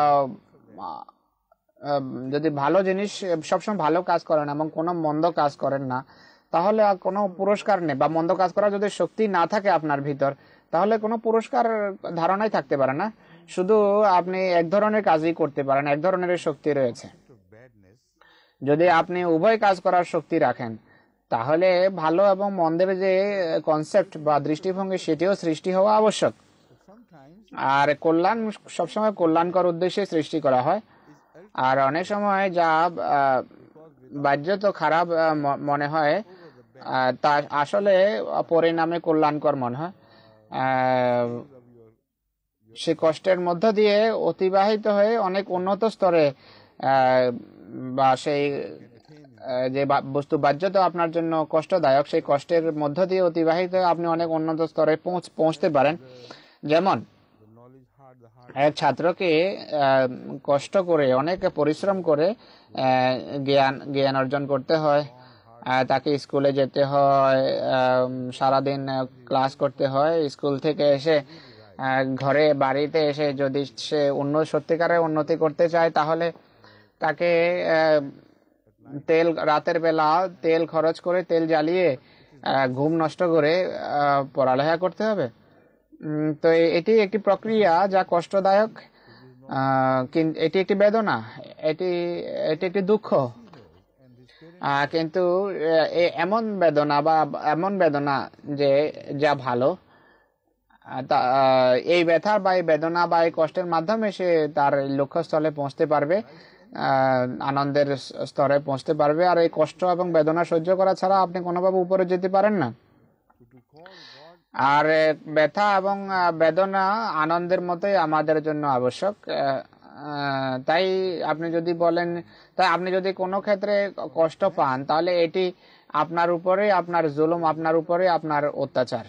[SPEAKER 2] যদি ভালো জিনিস সবসময় ভালো কাজ করেন এবং কোনো মন্দ কাজ করেন না, তাহলে কোনো পুরস্কার নেই, বা মন্দ কাজ করার যদি শক্তি না থাকে আপনার ভিতর, তাহলে কোনো পুরস্কার ধারণাই থাকতে পারে না। শুধু আপনি এক ধরনের কাজই করতে পারেন, এক ধরনের শক্তি রয়েছে। যদি আপনি উভয় কাজ করার শক্তি রাখেন, তাহলে ভালো এবং মন্দের যে কনসেপ্ট বা দৃষ্টিভঙ্গি সেটিও সৃষ্টি হওয়া আবশ্যক। আর কল্যাণ সবসময় কল্যাণকর উদ্দেশ্যে সৃষ্টি করা হয়। আর অনেক সময় যা বাহ্যত খারাপ মনে হয় তা আসলে পরিণামে কল্যাণকর মনে হয়। সে কষ্টের মধ্য দিয়ে অতিবাহিত হয়ে অনেক উন্নত স্তরে বা সেই যে বস্তু বাহ্যত আপনার জন্য কষ্টদায়ক, সেই কষ্টের মধ্য দিয়ে অতিবাহিত আপনি অনেক উন্নত স্তরে পৌঁছতে পারেন। যেমন এক ছাত্রকে কষ্ট করে অনেক পরিশ্রম করে জ্ঞান জ্ঞান অর্জন করতে হয়, তাকে স্কুলে যেতে হয়, সারাদিন ক্লাস করতে হয়, স্কুল থেকে এসে ঘরে বাড়িতে এসে যদি সে অন্য সত্যিকারের উন্নতি করতে চায়, তাহলে তাকে তেল রাতের বেলা তেল খরচ করে, তেল জ্বালিয়ে, ঘুম নষ্ট করে পড়ালেখা করতে হবে। তো এটি একটি প্রক্রিয়া যা কষ্টদায়ক, এটি একটি বেদনা, এটি এটি একটি দুঃখ। কিন্তু এমন বেদনা বা এমন বেদনা যে যা ভালো, এই ব্যথা বা এই বেদনা বা এই কষ্টের মাধ্যমে সে তার লক্ষ্যস্থলে পৌঁছতে পারবে, আনন্দের স্তরে পৌঁছতে পারবে। আর এই কষ্ট এবং বেদনা সহ্য করা ছাড়া আপনি কোনোভাবে উপরে যেতে পারেন না। আর ব্যথা এবং বেদনা আনন্দের মতোই আমাদের জন্য আবশ্যক। তাই আপনি যদি বলেন, তাই আপনি যদি কোনো ক্ষেত্রে কষ্ট পান, তাহলে এটি আপনার উপরে আপনার জুলুম, আপনার উপরে আপনার অত্যাচার।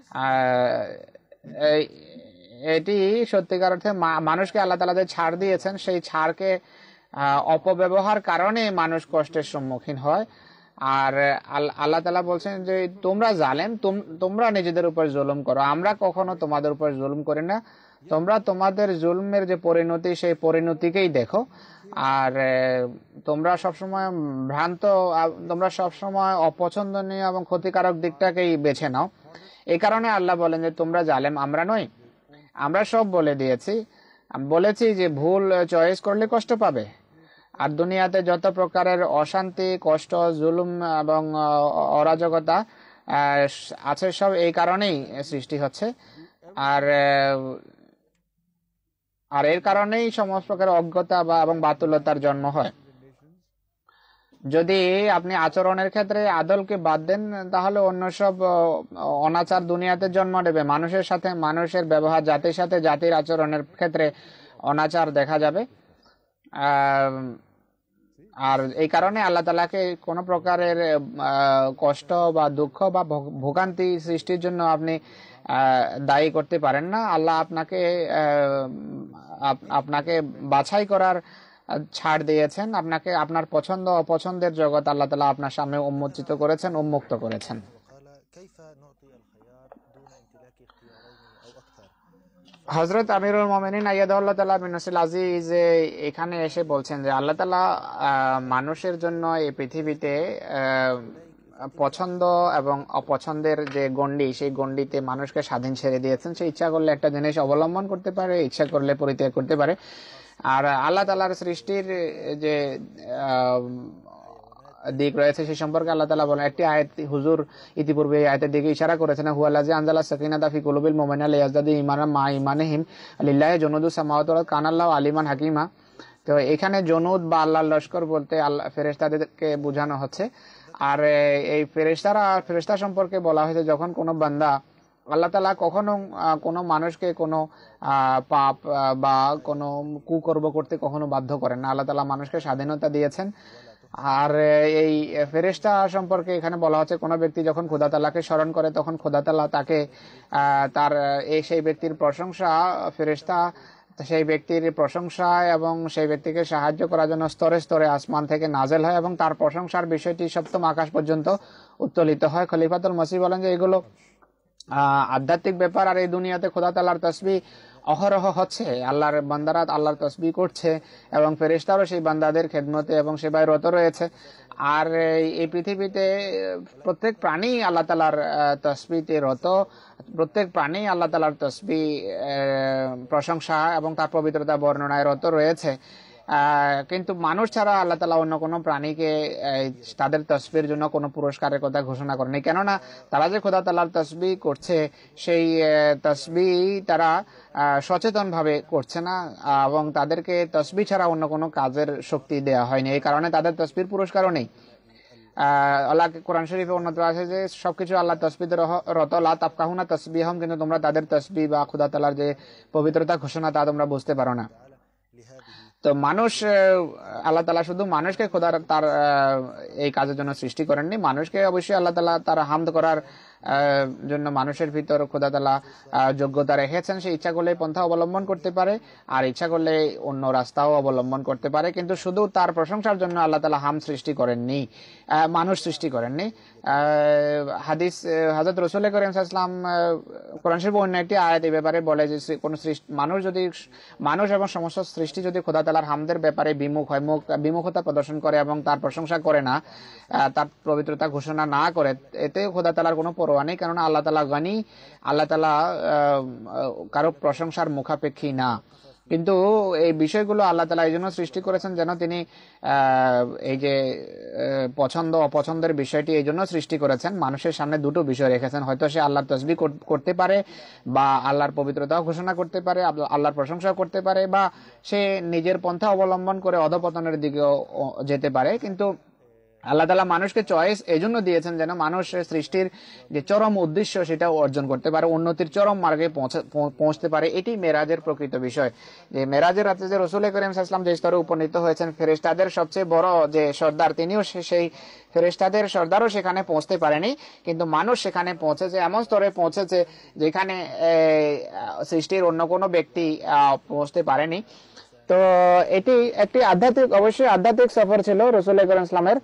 [SPEAKER 2] এটি সত্যিকার অর্থে মানুষকে আল্লাহ তাআলা যে ছাড় দিয়েছেন, সেই ছাড়কে অপব্যবহার কারণে মানুষ কষ্টের সম্মুখীন হয়। আর আল্লাহ তাআলা বলছেন যে তোমরা জালেম, তোমরা নিজেদের উপর জুলুম করো, আমরা কখনো তোমাদের উপর জুলুম করি না। তোমরা তোমাদের জুলুমের যে পরিণতি, সেই পরিণতিকেই দেখো। আর তোমরা সবসময় ভ্রান্ত, তোমরা সবসময় অপছন্দনীয় এবং ক্ষতিকারক দিকটাকেই বেছে নাও। এই কারণে আল্লাহ বলেন যে তোমরা জালেম, আমরা নই। আমরা সব বলে দিয়েছি, বলেছি যে ভুল চয়েস করলে কষ্ট পাবে। আর দুনিয়াতে যত প্রকারের অশান্তি, কষ্ট, জুলুম এবং অরাজকতা আছে, সব এই কারণেই সৃষ্টি হচ্ছে। আর আর এর কারণেই সমস্ত প্রকার অজ্ঞতা বা এবং বাতুলতার জন্ম হয়। যদি আপনি আচরণের ক্ষেত্রে আদলকে বাদ দেন তাহলে অন্য সব অনাচার দুনিয়াতে জন্ম নেবে। মানুষের সাথে মানুষের ব্যবহার, জাতির সাথে জাতির আচরণের ক্ষেত্রে অনাচার দেখা যাবে। আর এই কারণে আল্লাহ তাআলাকে কোনো প্রকারের কষ্ট বা দুঃখ বা ভোগান্তি সৃষ্টির জন্য আপনি দায়ী করতে পারেন না। আল্লাহ আপনাকে আপনাকে বাছাই করার ছাড় দিয়েছেন, আপনাকে আপনার পছন্দ অপছন্দের জগৎ আল্লাহ তাআলা আপনার সামনে উন্মোচিত করেছেন, উন্মুক্ত করেছেন। হযরত আমিরুল মুমিনিন আইয়াদাহুল্লাহ তাআলা বিন নাসিল আজিজ এখানে এসে বলছেন যে আল্লাহ তাআলা মানুষের জন্য এই পৃথিবীতে পছন্দ এবং অপছন্দের যে গণ্ডি, সেই গণ্ডিতে মানুষকে স্বাধীন ছেড়ে দিয়েছেন। সে ইচ্ছা করলে একটা জিনিস অবলম্বন করতে পারে, ইচ্ছা করলে পরিত্যাগ করতে পারে। আর আল্লাহ তাআলার সৃষ্টির যে দিক রয়েছে সে সম্পর্কে আল্লাহ তাআলা বলেন, একটি আয়াত হুজুর ইতিপূর্বে এই আয়াতের দিকে ইশারা করেছেন, হুয়াল্লাযী আনজালা সাকিনাতা ফি কুলুবিল মুমিনিনা লিয়াজদাদু ঈমানান মা ঈমানিহিম লিল্লাহি জুনুদুস সামাওয়াতি ওয়াল আরদ কানাল্লাহু আলিমান হাকিমা। তো এখানে জুনুদ বা আল্লাহর লস্কর বলতে আল্লাহ ফেরেশতাদেরকে বোঝানো হচ্ছে। আর এই ফেরেশতারা ফেরেশতা সম্পর্কে বলা হয়েছে যখন কোনো বান্দা, আল্লাহ তাআলা কখনো কোনো মানুষকে কোনো পাপ বা কোনো কুকর্ম করতে কখনো বাধ্য করেন না। আল্লাহ তাআলা মানুষকে স্বাধীনতা দিয়েছেন। আর এই ফেরেশতা সম্পর্কে এখানে বলা হচ্ছে কোনো ব্যক্তি যখন খোদা তাআলাকে স্মরণ করে তখন খোদা তাআলা তাকে তার এই সেই ব্যক্তির প্রশংসা, ফেরেশতা সেই ব্যক্তির প্রশংসা এবং সেই ব্যক্তিকে সাহায্য করার জন্য স্তরে স্তরে আসমান থেকে নাজেল হয় এবং তার প্রশংসার বিষয়টি সপ্তম আকাশ পর্যন্ত উত্তোলিত হয়। খলিফাতুল মসিহ বলেন যে এগুলো আহ আধ্যাত্মিক ব্যাপার। আর এই দুনিয়াতে খোদা তাআলার তাসবিহ অহরহ হচ্ছে, আল্লাহর বান্দারা আল্লাহর তাসবিহ করছে এবং ফেরেশতারাও সেই বান্দাদের খেদমতে এবং সেবায় রত রয়েছে। আর এই পৃথিবীতে প্রত্যেক প্রাণী আল্লাহ তাআলার তাসবিহতে রত, প্রত্যেক প্রাণী আল্লাহ তাআলার তাসবিহ প্রশংসা এবং তার পবিত্রতা বর্ণনায় রত রয়েছে। কিন্তু মানুষ ছাড়া আল্লাহ তাআলা অন্য কোনো প্রাণীকে তাদের তাসবিহের জন্য কোনো পুরস্কারের কথা ঘোষণা করেনি। কেননা তারা যে খোদা তাআলার তাসবিহ করছে সেই তাসবিহ তারা সচেতন ভাবে করছে না এবং তাদেরকে তাসবিহ ছাড়া অন্য কোনো কাজের শক্তি দেওয়া হয়নি। এই কারণে তাদের তাসবিহের পুরস্কারও নেই। আল্লাহ কোরআন শরীফে অন্যত্র আছে যে সবকিছু আল্লাহ তাসবিহতে রত, লা তাফকাহুনা তাসবিহাহুম, কিন্তু তোমরা তাদের তাসবিহ বা খোদা তাআলার যে পবিত্রতা ঘোষণা তা তোমরা বুঝতে পারো না। তো মানুষ, আল্লাহ তাআলা শুধু মানুষকে খোদার তার এই কাজের জন্য সৃষ্টি করেননি, মানুষকে অবশ্যই আল্লাহ তাআলা তার হামদ করার জন্য মানুষের ভিতর খোদা তাআলা যোগ্যতা রেখেছেন। সে ইচ্ছা করলে পন্থা অবলম্বন করতে পারে আর ইচ্ছা করলে অন্য রাস্তাও অবলম্বন করতে পারে, কিন্তু শুধু তার প্রশংসার জন্য আল্লাহ তাআলা হাম সৃষ্টি করেননি, মানুষ সৃষ্টি করেননি। হাদিস হযরত রাসূল করিম সাল্লাল্লাহু আলাইহি ওয়াসাল্লাম কোরআন শরীফে অন্য একটি আয়াত এই ব্যাপারে বলে যে কোন সৃষ্টি মানুষ যদি মানুষ এবং সমস্ত সৃষ্টি যদি খোদা তাআলার হামদের ব্যাপারে বিমুখ হয়, মুখ বিমুখতা প্রদর্শন করে এবং তার প্রশংসা করে না, তার পবিত্রতা ঘোষণা না করে, এতে খোদা তাআলার কোনো পরোয়া নেই। কারণ আল্লাহ তাআলা গনি, আল্লাহ তাআলা কারো প্রশংসার মুখাপেক্ষী না। কিন্তু এই বিষয়গুলো আল্লাহ তাআলা এই জন্য সৃষ্টি করেছেন যেন তিনি এই যে পছন্দ অপছন্দের বিষয়টি এই জন্য সৃষ্টি করেছেন, মানুষের সামনে দুটো বিষয় রেখেছেন। হয়তো সে আল্লাহর তাসবিহ করতে পারে বা আল্লাহর পবিত্রতাও ঘোষণা করতে পারে, আল্লাহর প্রশংসা করতে পারে, বা সে নিজের পন্থা অবলম্বন করে অধপতনের দিকেও যেতে পারে। কিন্তু আল্লাহ তাআলা মানুষকে চয়েস এই জন্য দিয়েছেন যেন মানুষ সৃষ্টির যে চরম উদ্দেশ্য সেটা অর্জন করতে পারে, উন্নতির চরম মার্গে পৌঁছতে পারে। এটি মেরাজের প্রকৃত বিষয়। যে মেরাজের রাতে যে রাসূল করিম সাল্লাল্লাহু আলাইহি ওয়াসাল্লাম যে স্তরে উপনীত হয়েছেন, ফেরেশতাদের সবচেয়ে বড় যে সর্দার তিনিও সেই ফেরেশতাদের সর্দারও সেখানে পৌঁছতে পারেনি, কিন্তু মানুষ সেখানে পৌঁছেছে, এমন স্তরে পৌঁছেছে যেখানে সৃষ্টির অন্য কোনো ব্যক্তি পৌঁছতে পারেনি। তো এটি একটি আধ্যাত্মিক, অবশ্যই আধ্যাত্মিক সফর ছিল রাসূল করিম সাল্লাল্লাহু আলাইহি ওয়াসাল্লামের।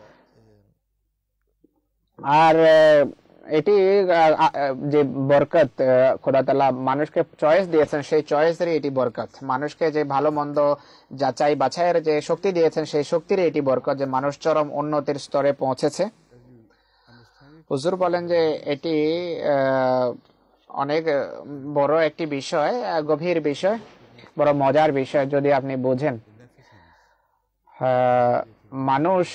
[SPEAKER 2] আর এটি যে বরকত খোদা তাআলা মানুষকে চয়েস দিয়েছেন, সেই চয়েসেরই এটি বরকত। মানুষকে যে ভালো মন্দ যাচাই বাছাইয়ের যে শক্তি দিয়েছেন, সেই শক্তির এটি বরকত যে মানুষ চরম উন্নতির স্তরে পৌঁছেছে। হুজুর বলেন যে এটি অনেক বড় একটি বিষয়, গভীর বিষয়, বড় মজার বিষয় যদি আপনি বোঝেন। মানুষ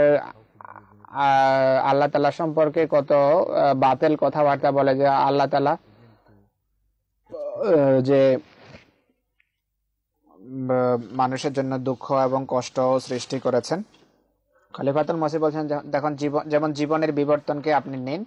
[SPEAKER 2] আল্লাহ তাআলা সম্পর্কে কত বাতিল কথাবার্তা বলে, যে আল্লাহ তাআলা যে মানুষের জন্য দুঃখ এবং কষ্ট সৃষ্টি করেছেন। খলিফাতুল মসিহ বলছেন, দেখুন জীবন যেমন জীবনের বিবর্তনকে আপনি নিন,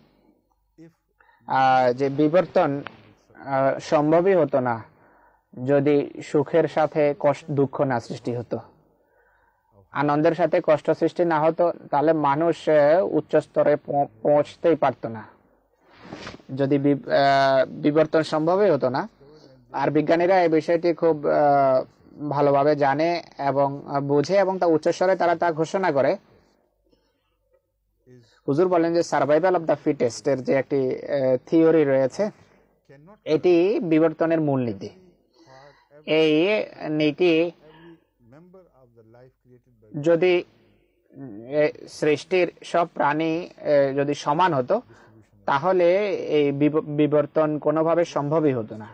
[SPEAKER 2] যে বিবর্তন সম্ভবই হতো না যদি সুখের সাথে কষ্ট দুঃখ না সৃষ্টি হতো, আনন্দের সাথে কষ্ট সৃষ্টি না হতো, তাহলে মানুষ উচ্চ স্তরে পৌঁছতেই পারতো না। যদি বিবর্তন সম্ভবই হতো না। আর বিজ্ঞানীরা এই বিষয়টি খুব ভালোভাবে জানে এবং বুঝে এবং তা উচ্চস্বরে তারা তা ঘোষণা করে। হুজুর বলেন যে সার্ভাইভাল অফ দ্য ফিটেস্ট এর যে একটি থিওরি রয়েছে, এটি বিবর্তনের মূলনীতি। এই নীতি যদি সৃষ্টির সব প্রাণী যদি সমান হতো, তাহলে এই বিবর্তন কোনোভাবে সম্ভবই হতো না।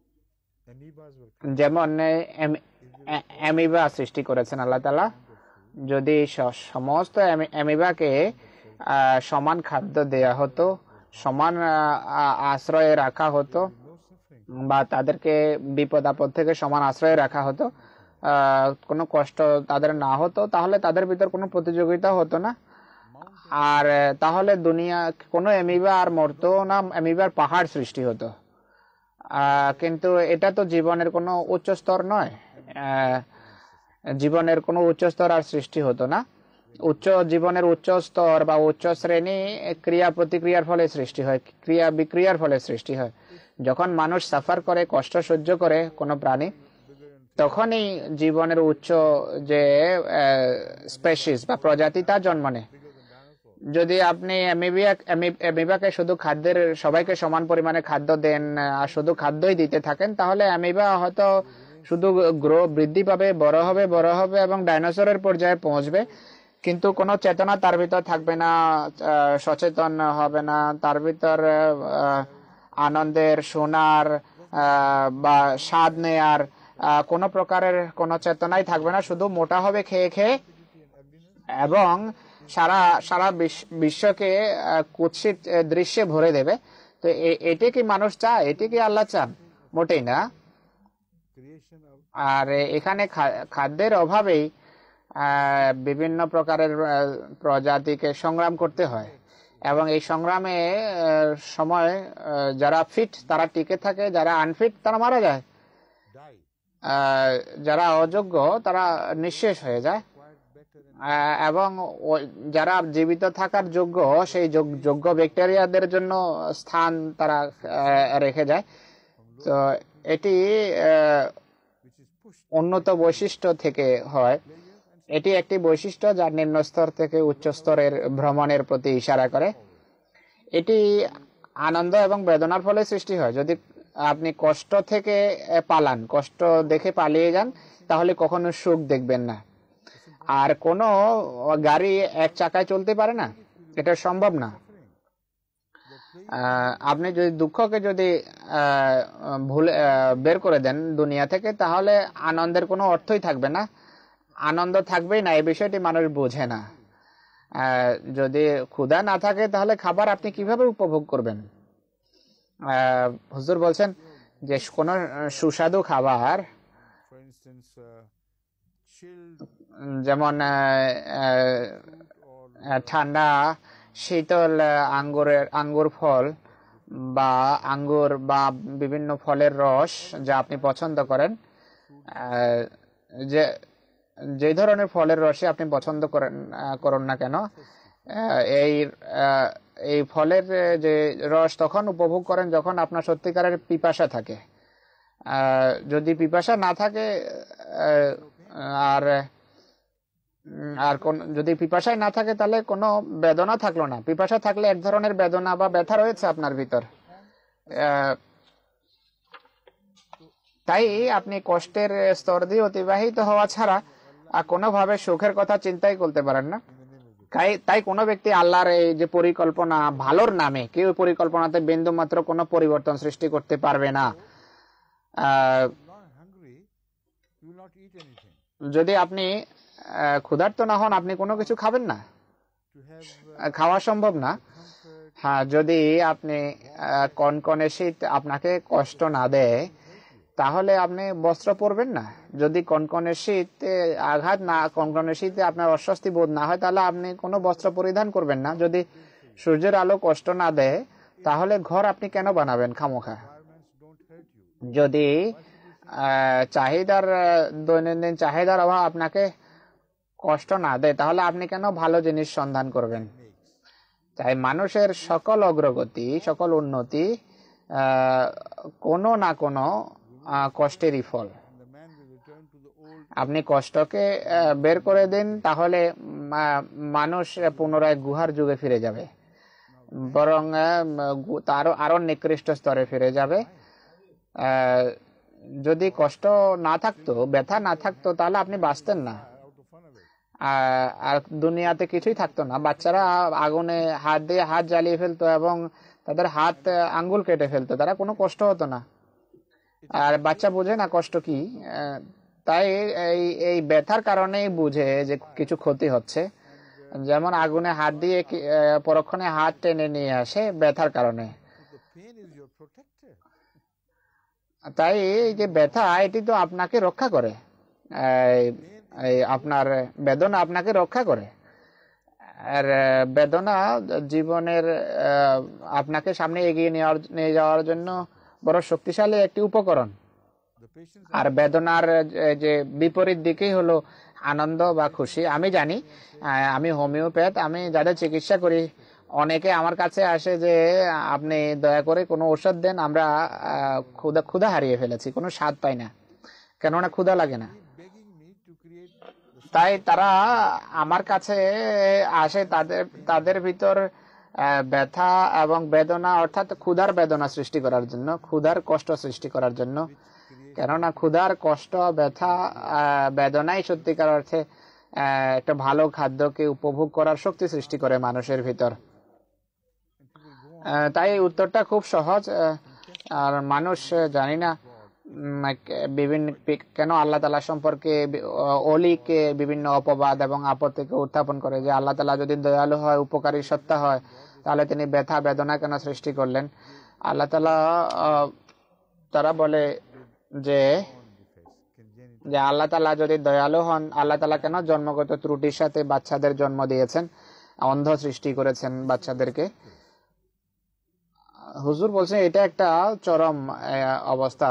[SPEAKER 2] যেমন অ্যামিবা সৃষ্টি করেছেন আল্লাহ তাআলা, যদি সমস্ত অ্যামিবাকে সমান খাদ্য দেয়া হতো, সমান আশ্রয়ে রাখা হতো, বা তাদেরকে বিপদ আপদ থেকে সমান আশ্রয়ে রাখা হতো, কোনো কষ্ট তাদের না হতো, তাহলে তাদের ভিতর কোনো প্রতিযোগিতা হতো না। আর তাহলে দুনিয়া কোনো অ্যামিবা আর মরতো না, অ্যামিবার পাহাড় সৃষ্টি হতো। কিন্তু এটা তো জীবনের কোনো উচ্চ স্তর নয়, জীবনের কোনো উচ্চ স্তর আর সৃষ্টি হতো না। উচ্চ জীবনের উচ্চ স্তর বা উচ্চ শ্রেণী ক্রিয়া প্রতিক্রিয়ার ফলে সৃষ্টি হয়, ক্রিয়া বিক্রিয়ার ফলে সৃষ্টি হয়। যখন মানুষ সাফার করে, কষ্ট সহ্য করে কোনো প্রাণী, তখনই জীবনের উচ্চ যে স্পেসিস বা প্রজাতি তা জন্ম নেয়। যদি আপনি অ্যামিবাকে শুধু খাদ্যের সবাইকে সমান পরিমাণে খাদ্য দেন আর শুধু খাদ্যই দিতে থাকেন, তাহলে অ্যামিবা হয়তো শুধু গ্রো বৃদ্ধি পাবে, বড় হবে বড় হবে এবং ডাইনোসরের পর্যায়ে পৌঁছবে, কিন্তু কোনো চেতনা তার ভিতর থাকবে না, সচেতন হবে না, তার ভিতর আনন্দের, শোনার বা স্বাদ নেয়ার কোনো প্রকারের কোনো চেতনাই থাকবে না। শুধু মোটা হবে খেয়ে খেয়ে এবং সারা সারা বিশ্বকে কুৎসিত দৃশ্যে ভরে দেবে। তো এটি কি মানুষ চায়? এটি কি আল্লাহ চান? মোটেই না। আর এখানে খাদ্যের অভাবেই বিভিন্ন প্রকারের প্রজাতিকে সংগ্রাম করতে হয়, এবং এই সংগ্রামে সময় যারা ফিট তারা টিকে থাকে, যারা আনফিট তারা মারা যায়, যারা অযোগ্য তারা নিঃশেষ হয়ে যায়, এবং যারা জীবিত থাকার যোগ্য সেই যোগ্য ব্যাকটেরিয়াদের জন্য স্থান তারা রেখে যায়। তো এটি উন্নত বৈশিষ্ট্য থেকে হয়। এটি একটি বৈশিষ্ট্য যা নিম্ন স্তর থেকে উচ্চ স্তরের ভ্রমণের প্রতি ইশারা করে। এটি আনন্দ এবং বেদনার ফলে সৃষ্টি হয়। যদি আপনি কষ্ট থেকে পালান, কষ্ট দেখে পালিয়ে যান, তাহলে কখনো সুখ দেখবেন না। আর কোনো গাড়ি এক চাকায় চলতে পারে না, এটা সম্ভব না। আপনি যদি দুঃখকে যদি ভুলে বের করে দেন দুনিয়া থেকে, তাহলে আনন্দের কোনো অর্থই থাকবে না, আনন্দ থাকবেই না। এই বিষয়টি মানুষ বোঝে না। যদি ক্ষুধা না থাকে, তাহলে খাবার আপনি কিভাবে উপভোগ করবেন? হুজুর বলছেন যে কোনো সুস্বাদু খাবার, যেমন ঠান্ডা শীতল আঙ্গুরের আঙ্গুর ফল বা আঙ্গুর বা বিভিন্ন ফলের রস যা আপনি পছন্দ করেন, যে যে ধরনের ফলের রসে আপনি পছন্দ করেন করুন না কেন, এই এই ফলের যে রস তখন উপভোগ করেন যখন আপনার সত্যিকারের পিপাসা থাকে। যদি পিপাসা না থাকে আর আর কোন যদি পিপাসায় না থাকে, তাহলে কোনো বেদনা থাকলো না। পিপাসা থাকলে এক ধরনের বেদনা বা ব্যথা রয়েছে আপনার ভিতর। তাই আপনি কষ্টের স্তর দিয়ে অতিবাহিত হওয়া ছাড়া আর কোনোভাবে সুখের কথা চিন্তাই করতে পারেন না। তাই তাই কোনো ব্যক্তি আল্লাহর এই যে পরিকল্পনা, ভালোর নামে কেউ পরিকল্পনাতে বিন্দু মাত্র কোনো পরিবর্তন সৃষ্টি করতে পারবে না। যদি আপনি ক্ষুধার্ত না হন, আপনি কোনো কিছু খাবেন না, খাওয়া সম্ভব না। হ্যাঁ, যদি আপনি কনকনে শীত আপনাকে কষ্ট না দেয়, তাহলে আপনি বস্ত্র পরবেন না। যদি কনকনে শীতে আঘাত না কনকনে শীতে আপনার অস্বস্তি বোধ না হয় তাহলে আপনি কোনো বস্ত্র পরিধান করবেন না। যদি সূর্যের আলো কষ্ট না দেয় তাহলে ঘর আপনি কেন বানাবেন খামোখা? যদি চাহিদার দৈনন্দিন চাহিদার অভাব আপনাকে কষ্ট না দেয় তাহলে আপনি কেন ভালো জিনিস সন্ধান করবেন? তাই মানুষের সকল অগ্রগতি, সকল উন্নতি কোনো না কোনো কষ্টেরই ফল। আপনি কষ্টকে বের করে দিন তাহলে মানুষ পুনরায় গুহার যুগে ফিরে যাবে, বরং তার আরো নিকৃষ্ট স্তরে ফিরে যাবে। যদি কষ্ট না থাকতো, ব্যথা না থাকতো তাহলে আপনি বাঁচতেন না, আর দুনিয়াতে কিছুই থাকতো না। বাচ্চারা আগুনে হাত দিয়ে হাত জ্বালিয়ে ফেলতো এবং তাদের হাত আঙ্গুল কেটে ফেলতো, তারা কোনো কষ্ট হতো না। আর বাচ্চা বোঝে না কষ্ট কি, তাই এই এই ব্যথার কারণেই বুঝে যে কিছু ক্ষতি হচ্ছে। যেমন আগুনে হাত দিয়ে পরক্ষণে হাত টেনে নিয়ে আসে ব্যথার কারণে। তাই এই যে ব্যথা এটি তো আপনাকে রক্ষা করে, আপনার বেদনা আপনাকে রক্ষা করে। আর বেদনা জীবনের আপনাকে সামনে এগিয়ে নিয়ে যাওয়ার জন্য বড় শক্তিশালী একটি উপকরণ। আর বেদনার যে বিপরীত দিকেই হলো আনন্দ বা খুশি। আমি জানি, আমি হোমিওপ্যাথ, আমি যাদের চিকিৎসা করি অনেকে আমার কাছে আসে যে আপনি দয়া করে কোনো ওষুধ দেন, আমরা ক্ষুধা ক্ষুধা হারিয়ে ফেলেছি, কোনো স্বাদ পাই না, কেননা ক্ষুধা লাগে না। তাই তারা আমার কাছে আসে তাদের তাদের ভিতর ব্যথা এবং বেদনা, অর্থাৎ ক্ষুধার বেদনা সৃষ্টি করার জন্য, ক্ষুধার কষ্ট সৃষ্টি করার জন্য। কেননা ক্ষুধার কষ্ট, ব্যথা, বেদনাই সত্যিকার অর্থে একটা ভালো খাদ্যকে উপভোগ করার শক্তি সৃষ্টি করে মানুষের ভিতর। তাই উত্তরটা খুব সহজ। আর মানুষ জানি না বিভিন্ন কেন আল্লাহ তাআলা সম্পর্কে অলিকে বিভিন্ন অপবাদ এবং আপত্তিকে উত্থাপন করে যে আল্লাহ তাআলা যদি দয়ালু হয়, উপকারী সত্তা হয়, তাহলে তিনি ব্যথা বেদনা কেন সৃষ্টি করলেন? আল্লাহ তাআলা তারা বলে যে যে আল্লাহ তাআলা যদি দয়ালু হন, আল্লাহ তাআলা কেন জন্মগত ত্রুটির সাথে বাচ্চাদের জন্ম দিয়েছেন, অন্ধ সৃষ্টি করেছেন বাচ্চাদেরকে? হুজুর বলছেন এটা একটা চরম অবস্থা।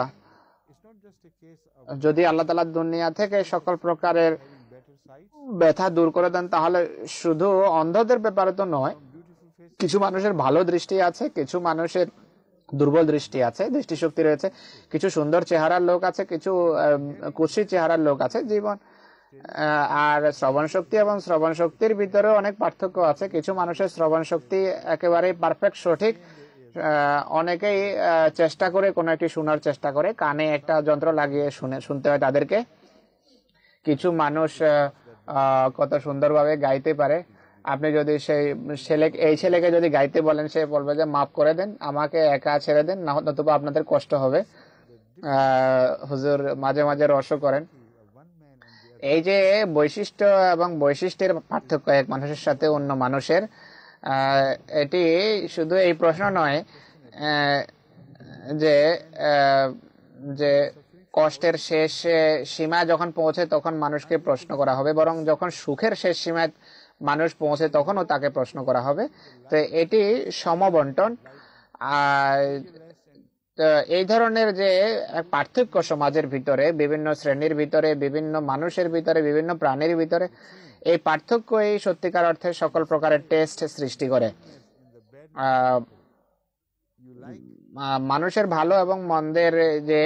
[SPEAKER 2] যদি আল্লাহ তাআলা দুনিয়া থেকে সকল প্রকারের ব্যথা দূর করে দেন তাহলে শুধু অন্ধদের ব্যাপারে তো নয়, কিছু মানুষের ভালো দৃষ্টি আছে, কিছু মানুষের দুর্বল দৃষ্টি আছে, দৃষ্টিশক্তি রয়েছে, কিছু সুন্দর চেহারার লোক আছে, কিছু কুৎসিত চেহারার লোক আছে। জীবন আর শ্রবণ শক্তি এবং শ্রবণ শক্তির ভিতরে অনেক পার্থক্য আছে। কিছু মানুষের শ্রবণ শক্তি একেবারে পারফেক্ট, সঠিক। অনেকেই চেষ্টা করে কোনো একটি শোনার চেষ্টা করে, কানে একটা যন্ত্র লাগিয়ে শুনে শুনতে হয় তাদেরকে। কিছু মানুষ কত সুন্দরভাবে গাইতে পারে। আপনি যদি সেই ছেলে এই ছেলেকে যদি গাইতে বলেন, সে বলবে যে মাফ করে দেন, আমাকে একা ছেড়ে দেন, না নতুবা আপনাদের কষ্ট হবে। হুজুর মাঝে মাঝে রসও করেন। এই যে বৈশিষ্ট্য এবং বৈশিষ্ট্যের পার্থক্য এক মানুষের সাথে অন্য মানুষের, এটি শুধু এই প্রশ্ন নয় যে যে কষ্টের শেষ সীমা যখন পৌঁছে তখন মানুষকে প্রশ্ন করা হবে, বরং যখন সুখের শেষ সীমায় মানুষ পৌঁছে তখনও তাকে প্রশ্ন করা হবে। তো এটি সমবন্টন। আর এই ধরনের যে পার্থক্য সমাজের ভিতরে, বিভিন্ন শ্রেণীর ভিতরে, বিভিন্ন মানুষের ভিতরে, বিভিন্ন প্রাণীর ভিতরে, এই পার্থক্য এই সত্যিকার অর্থে সকল প্রকারের টেস্ট সৃষ্টি করে। মানুষের ভালো এবং মন্দের যে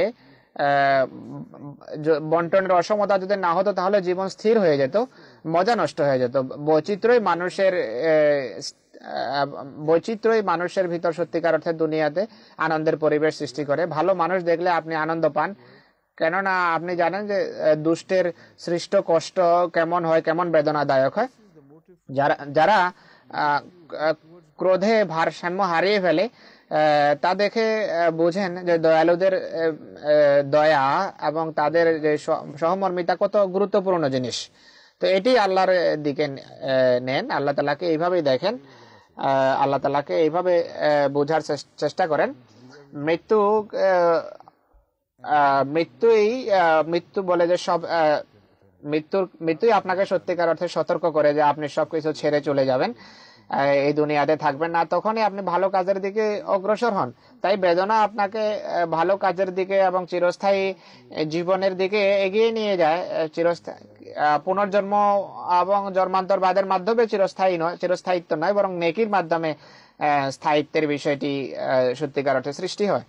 [SPEAKER 2] বন্টনের অসমতা যদি না হতো তাহলে জীবন স্থির হয়ে যেত, মজা নষ্ট হয়ে যেত। বৈচিত্র্যই মানুষের বৈচিত্র্যই মানুষের ভিতর সত্যিকার অর্থে দুনিয়াতে আনন্দের পরিবেশ সৃষ্টি করে। ভালো মানুষ দেখলে আপনি আনন্দ পান, কেননা আপনি জানেন যে দুষ্টের সৃষ্ট কষ্ট কেমন হয়, কেমন বেদনাদায়ক হয়। যারা যারা ক্রোধে ভারসাম্য হারিয়ে ফেলে তা দেখে বুঝেন যে দয়ালুদের দয়া এবং তাদের যে সহমর্মিতা কত গুরুত্বপূর্ণ জিনিস। তো এটি আল্লাহর দিকে নেন, আল্লাহ তাআলাকে এইভাবেই দেখেন, আল্লাহ তাআলাকে এইভাবে বোঝার চেষ্টা করেন। মৃত্যু আহ, মৃত্যুই আহ, মৃত্যু বলে যে সব আহ, মৃত্যুর মৃত্যুই আপনাকে সত্যিকার অর্থে সতর্ক করে যে আপনি সবকিছু ছেড়ে চলে যাবেন, আহ, এই দুনিয়াতে থাকবেন না, তখনই আপনি ভালো কাজের দিকে অগ্রসর হন। তাই বেদনা আপনাকে আহ, ভালো কাজের দিকে এবং চিরস্থায়ী আহ, জীবনের দিকে এগিয়ে নিয়ে যায়। আহ, চিরস্থায়ী আহ, পুনর্জন্ম এবং জন্মান্তরবাদের মাধ্যমে চিরস্থায়ী নয়, চিরস্থায়িত্ব নয়, বরং নেকির মাধ্যমে আহ, স্থায়িত্বের বিষয়টি আহ, সত্যিকার অর্থে সৃষ্টি হয়।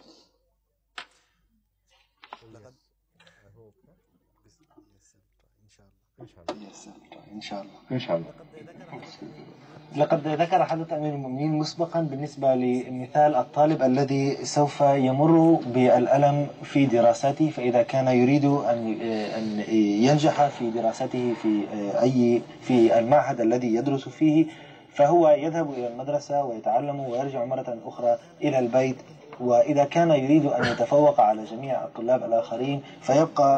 [SPEAKER 5] إن شاء الله.
[SPEAKER 3] ان شاء الله.
[SPEAKER 5] لقد ذكر حضرة أمير المؤمنين مسبقا بالنسبة لمثال الطالب الذي سوف يمر بالألم في دراسته، فإذا كان يريد أن أن ينجح في دراسته في أي في المعهد الذي يدرس فيه، فهو يذهب إلى المدرسة ويتعلم ويرجع مرة أخرى إلى البيت. وإذا كان يريد أن يتفوق على جميع الطلاب الآخرين فيبقى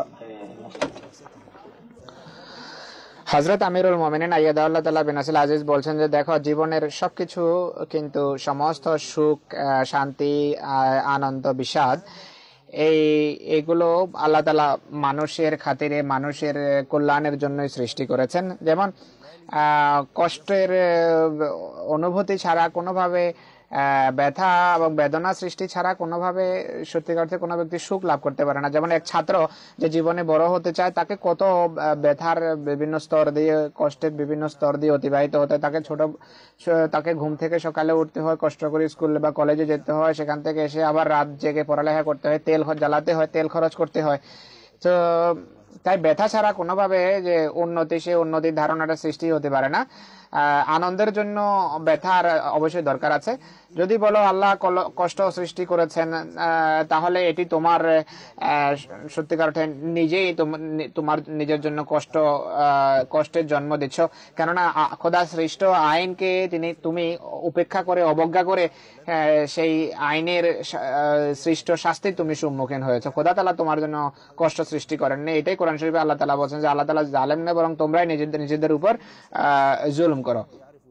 [SPEAKER 2] হযরত আমিরুল মুমিনিন আইয়াদাল্লাহু তাআলা বিন নাসিল আজিজ বলছেন যে দেখো, জীবনের সবকিছু কিন্তু সমস্ত সুখ, আহ, শান্তি, আহ, আনন্দ, বিষাদ, এই এগুলো আল্লাহ তাআলা মানুষের খাতিরে, মানুষের কল্যাণের জন্যই সৃষ্টি করেছেন। যেমন আহ কষ্টের আহ, অনুভূতি ছাড়া কোনোভাবে আহ ব্যথা এবং বেদনা সৃষ্টি ছাড়া কোনোভাবে সত্যিকার অর্থে কোনো ব্যক্তি সুখ লাভ করতে পারে না। যেমন এক ছাত্র যে জীবনে বড় হতে চায়, তাকে কত আহ, ব্যথার বিভিন্ন স্তর দিয়ে, কষ্টের বিভিন্ন স্তর দিয়ে অতিবাহিত হতে হয়। তাকে ছোট তাকে ঘুম থেকে সকালে উঠতে হয়, কষ্ট করে স্কুল বা কলেজে যেতে হয়, সেখান থেকে এসে আবার রাত জেগে পড়ালেখা করতে হয়, তেল জ্বালাতে হয়, তেল খরচ করতে হয়। তো তাই ব্যথা ছাড়া কোনোভাবে যে উন্নতি, সে উন্নতির ধারণাটা সৃষ্টি হতে পারে না। আহ আনন্দের জন্য ব্যথার অবশ্যই দরকার আছে। যদি বলো আল্লাহ কষ্ট সৃষ্টি করেছেন, তাহলে এটি তোমার সত্যিকার অর্থে নিজেই তোমার নিজের জন্য কষ্ট কষ্টের জন্ম দিচ্ছ। কেননা খোদা সৃষ্ট আইনকে তিনি তুমি উপেক্ষা করে, অবজ্ঞা করে সেই আইনের সৃষ্ট শাস্তি তুমি সম্মুখীন হয়েছে। খোদা তাআলা তোমার জন্য কষ্ট সৃষ্টি করেননি। এটাই কোরআন শরীফে আল্লাহ তাআলা বলছেন যে আল্লাহ তাআলা জালেম না, বরং তোমরাই নিজেদের নিজেদের উপর জুলুম করো।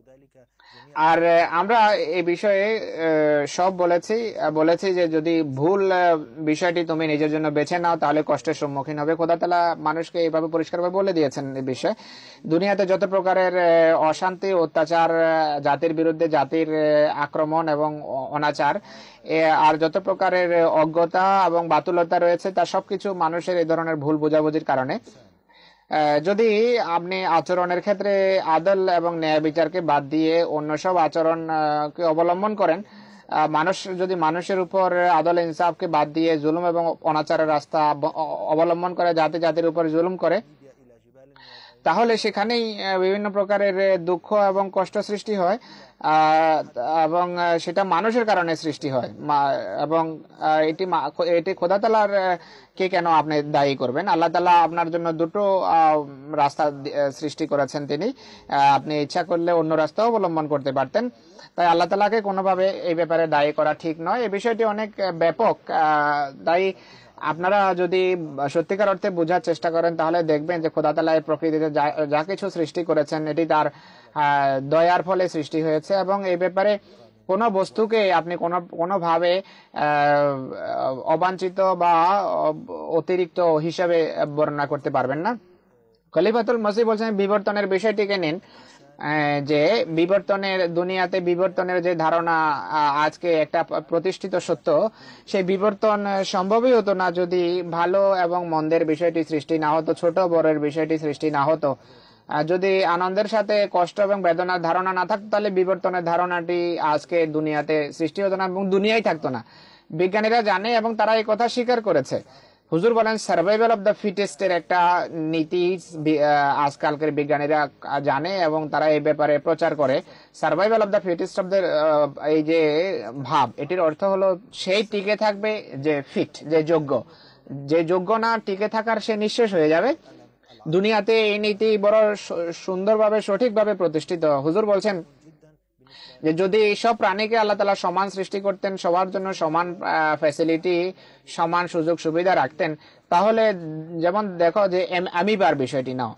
[SPEAKER 2] আর আমরা এই বিষয়ে সব বলেছি বলেছি যে যদি ভুল বিষয়টি তুমি নিজের জন্য বেছে নাও, তাহলে কষ্টের সম্মুখীন হবে। খোদা তাআলা মানুষকে এইভাবে পরিষ্কারভাবে বলে দিয়েছেন এই বিষয়ে। দুনিয়াতে যত প্রকারের অশান্তি, অত্যাচার, জাতির বিরুদ্ধে জাতির আক্রমণ এবং অনাচার, আর যত প্রকারের অজ্ঞতা এবং বাতুলতা রয়েছে, তা সবকিছু মানুষের এই ধরনের ভুল বোঝাবুঝির কারণে। যদি আপনি আচরণের ক্ষেত্রে আদল এবং ন্যায় বিচারকে বাদ দিয়ে অন্য সব আচরণকে অবলম্বন করেন, মানুষ যদি মানুষের উপর আদল ইনসাফকে বাদ দিয়ে জুলুম এবং অনাচারের রাস্তা অবলম্বন করে, জাতি জাতির উপর জুলুম করে, তাহলে সেখানেই বিভিন্ন প্রকারের দুঃখ এবং কষ্ট সৃষ্টি হয়, এবং সেটা মানুষের কারণে সৃষ্টি হয়। এবং এটি এটি খোদা তাআলার কে কেন আপনি দায়ী করবেন? আল্লাহ তাআলা আপনার জন্য দুটো রাস্তা সৃষ্টি করেছেন। তিনি আপনি ইচ্ছা করলে অন্য রাস্তা অবলম্বন করতে পারতেন। তাই আল্লাহ তাআলাকে কোনোভাবে এই ব্যাপারে দায়ী করা ঠিক নয়। এই বিষয়টি অনেক ব্যাপক। তাই আপনারা যদি সত্যিকার অর্থে বোঝার চেষ্টা করেন, তাহলে দেখবেন যে খোদা তাআলা এই প্রকৃতিতে যা কিছু সৃষ্টি করেছেন, এটি তার দয়ার ফলে সৃষ্টি হয়েছে। এবং এই ব্যাপারে কোনো বস্তুকে আপনি কোনো কোনোভাবে অবাঞ্ছিত বা অতিরিক্ত হিসাবে বর্ণনা করতে পারবেন না। খলিফাতুল মসিহ বলছেন বিবর্তনের বিষয়টিকে নিন, যে বিবর্তনের দুনিয়াতে বিবর্তনের যে ধারণা আজকে একটা প্রতিষ্ঠিত সত্য, সেই বিবর্তন সম্ভবই হতো না যদি ভালো এবং মন্দের বিষয়টি সৃষ্টি না হতো, ছোট বড়ের বিষয়টি সৃষ্টি না হতো। যদি আনন্দের সাথে কষ্ট এবং বেদনার ধারণা না থাকতো, তাহলে বিবর্তনের ধারণাটি আজকে দুনিয়াতে সৃষ্টি হতো না এবং দুনিয়াই থাকতো না। বিজ্ঞানীরা জানে এবং তারা এই কথা স্বীকার করেছে। হুজুর বলেন সার্ভাইভাল অফ দ্য ফিটেস্ট এর একটা নীতি আজকালকার বিজ্ঞানীরা জানে এবং তারা এই ব্যাপারে প্রচার করে। Survival of the fittest of the এই যে ভাব, এটির অর্থ হলো সেই টিকে থাকবে যে ফিট, যে যোগ্য। যে যোগ্য না টিকে থাকার, সে নিঃশেষ হয়ে যাবে। দুনিয়াতে এই নীতি বড় সুন্দরভাবে সঠিকভাবে প্রতিষ্ঠিত। হুজুর বলছেন যে যদি সব প্রাণীকে আল্লাহ তাআলা সমান সৃষ্টি করতেন, সবার জন্য সমান ফ্যাসিলিটি, সমান সুযোগ সুবিধা রাখতেন, তাহলে যেমন দেখো যে অ্যামিবার বিষয়টি নাও,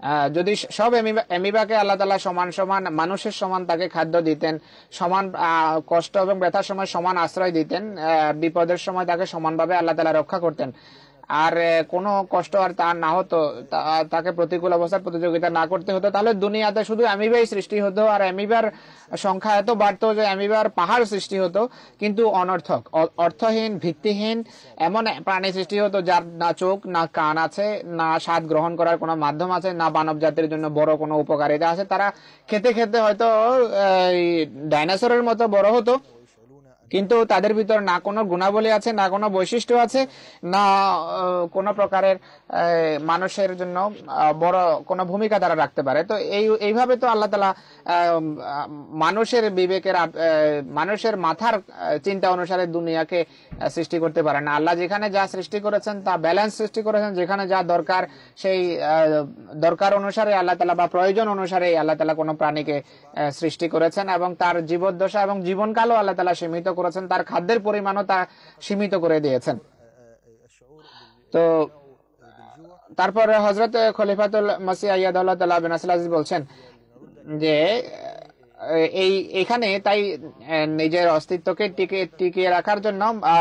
[SPEAKER 2] যদি সব অ্যামিবাকে আল্লাহ তাআলা সমান সমান মানুষের সমান তাকে খাদ্য দিতেন, সমান কষ্ট এবং ব্যথার সময় সমান আশ্রয় দিতেন, বিপদের সময় তাকে সমানভাবে আল্লাহ তাআলা রক্ষা করতেন, আর কোনো কষ্ট আর তার না হতো, তাকে প্রতিকূল অবস্থার প্রতিযোগিতা না করতে হতো, তাহলে দুনিয়াতে শুধু অ্যামিবাই সৃষ্টি হতো আর অ্যামিবার সংখ্যা এত বাড়তো যে অ্যামিবার পাহাড় সৃষ্টি হতো, কিন্তু অনর্থক, অর্থহীন, ভিত্তিহীন এমন প্রাণী সৃষ্টি হতো যার না চোখ না কান আছে, না স্বাদ গ্রহণ করার কোনো মাধ্যম আছে, না মানব জাতির জন্য বড় কোনো উপকারিতা আছে। তারা খেতে খেতে হয়তো ডাইনোসরের মতো বড় হতো, কিন্তু তাদের ভিতর না কোনো গুণাবলী আছে, না কোনো বৈশিষ্ট্য আছে, না কোনো প্রকারের মানুষের জন্য বড় কোনো ভূমিকা তারা রাখতে পারে। তো এই এইভাবে তো আল্লাহ তাআলা মানুষের বিবেকের, মানুষের মাথার চিন্তা অনুসারে দুনিয়াকে সৃষ্টি করতে পারে না। আল্লাহ যেখানে যা সৃষ্টি করেছেন তা ব্যালেন্স সৃষ্টি করেছেন, যেখানে যা দরকার সেই দরকার অনুসারে আল্লাহ তাআলা বা প্রয়োজন অনুসারে আল্লাহ তাআলা কোনো প্রাণীকে সৃষ্টি করেছেন, এবং তার জীবদ্দশা এবং জীবনকালও আল্লাহ তাআলা সীমিত করেছেন, তার খাদ্যের পরিমাণও তা সীমিত করে দিয়েছেন। তো তারপর হযরত খলিফাতুল মসিহ আইয়াদাল্লাহু তাআলা বিন আসল আজিজ বলছেন যে এই এখানে তাই নিজের অস্তিত্বকে টিকে টিকিয়ে রাখার জন্য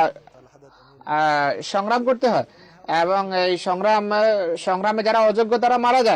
[SPEAKER 2] সংগ্রাম করতে হয়, এবং এই সংগ্রাম সংগ্রামে যারা অযোগ্য তারা মারা যায়।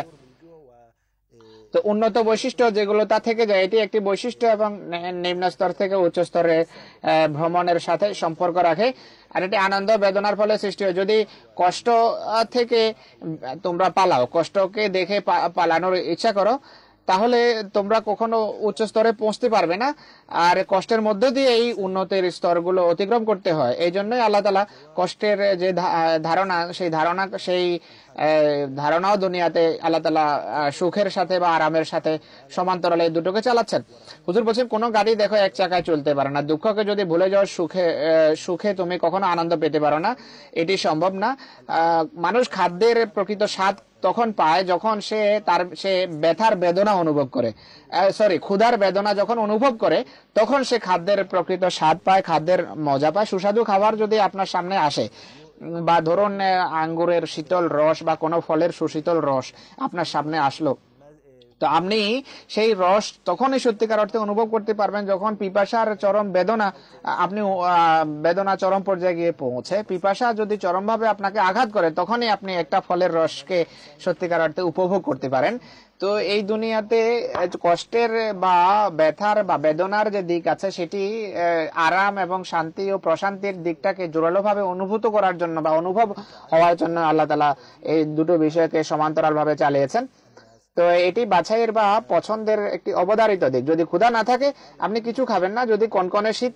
[SPEAKER 2] তো উন্নত বৈশিষ্ট্য যেগুলো তা থেকে যায়, এটি একটি বৈশিষ্ট্য এবং নিম্ন স্তর থেকে উচ্চ স্তরে ভ্রমণের সাথে সম্পর্ক রাখে, আর এটি আনন্দ বেদনার ফলে সৃষ্টি হয়। যদি কষ্ট থেকে তোমরা পালাও, কষ্টকে দেখে পালানোর ইচ্ছা করো, তাহলে তোমরা কখনো উচ্চ স্তরে পৌঁছতে পারবে না, আর কষ্টের মধ্য দিয়ে এই উন্নতির স্তরগুলো অতিক্রম করতে হয়। এই জন্যই আল্লাহ তাআলা কষ্টের যে ধারণা, সেই ধারণা সেই ধারণাও দুনিয়াতে আল্লাহ তাআলা সুখের সাথে বা আরামের সাথে সমান্তরালে এই দুটোকে চালাচ্ছেন। হুজুর বলছেন কোন গাড়ি দেখো এক চাকায় চলতে পারে না, দুঃখকে যদি ভুলে যাও সুখে সুখে তুমি কখনো আনন্দ পেতে পারো না, এটি সম্ভব না। মানুষ খাদ্যের প্রকৃত স্বাদ তখন পায় যখন সে তার সে ব্যথার বেদনা অনুভব করে, সরি ক্ষুধার বেদনা যখন অনুভব করে, তখন সে খাদ্যের প্রকৃত স্বাদ পায়, খাদ্যের মজা পায়। সুস্বাদু খাবার যদি আপনার সামনে আসে, বা ধরুন আঙ্গুরের শীতল রস বা কোনো ফলের সুশীতল রস আপনার সামনে আসলো, তো আপনি সেই রস তখনই সত্যিকার অর্থে অনুভব করতে পারবেন যখন পিপাসার চরম বেদনা, আপনি বেদনা চরম পর্যায়ে গিয়ে পৌঁছে, পিপাসা যদি চরমভাবে আপনাকে আঘাত করে, তখনই আপনি একটা ফলের রসকে সত্যিকার অর্থে উপভোগ করতে পারেন। তো এই দুনিয়াতে কষ্টের বা ব্যথার বা বেদনার যে দিক আছে, সেটি আরাম এবং শান্তি ও প্রশান্তির দিকটাকে জোরালোভাবে অনুভূত করার জন্য বা অনুভব হওয়ার জন্য আল্লাহ তাআলা এই দুটো বিষয়কে সমান্তরাল ভাবে চালিয়েছেন। তো এটি বাছাইয়ের বা পছন্দের একটি অবধারিত দিক। যদি ক্ষুধা না থাকে আপনি কিছু খাবেন না, যদি কনকনে শীত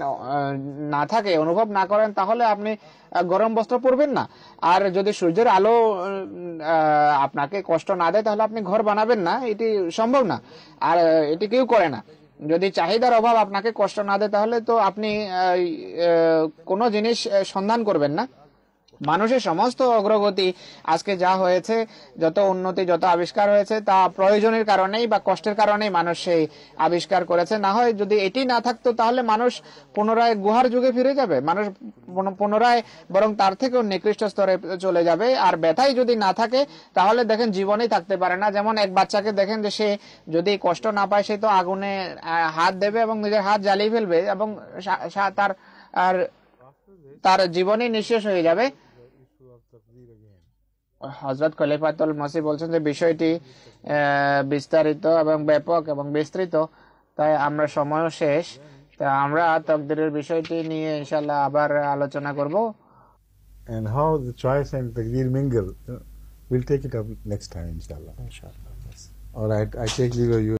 [SPEAKER 2] না থাকে, অনুভব না করেন, তাহলে আপনি গরম বস্ত্র পরবেন না। আর যদি সূর্যের আলো আপনাকে কষ্ট না দেয়, তাহলে আপনি ঘর বানাবেন না, এটি সম্ভব না, আর এটি কেউ করে না। যদি চাহিদার অভাব আপনাকে কষ্ট না দেয়, তাহলে তো আপনি কোনো জিনিস সন্ধান করবেন না। মানুষের সমস্ত অগ্রগতি আজকে যা হয়েছে, যত উন্নতি, যত আবিষ্কার হয়েছে, তা প্রয়োজনের কারণেই বা কষ্টের কারণেই মানুষ সেই আবিষ্কার করেছে। না হয় যদি এটি না থাকতো, তাহলে মানুষ পুনরায় গুহার যুগে ফিরে যাবে, মানুষ পুনরায় বরং তার থেকেও নিকৃষ্ট স্তরে চলে যাবে। আর ব্যথাই যদি না থাকে, তাহলে দেখেন জীবনেই থাকতে পারে না। যেমন এক বাচ্চাকে দেখেন যে সে যদি কষ্ট না পায়, সে তো আগুনে হাত দেবে এবং নিজের হাত জ্বালিয়ে ফেলবে, এবং তার আর তার জীবনই নিঃশেষ হয়ে যাবে। হযরত খলিফাতুল মসিহ বলছেন যে বিষয়টি বিস্তারিত এবং ব্যাপক এবং বিস্তৃত, তাই আমরা সময়ও শেষ, তা আমরা তাকদীরের বিষয়টি নিয়ে ইনশাআল্লাহ আবার আলোচনা করব।
[SPEAKER 6] And how the choice and takdeer mingle, we'll take it up next time inshallah.
[SPEAKER 5] Inshallah. Yes.
[SPEAKER 6] All right, I take leave of you.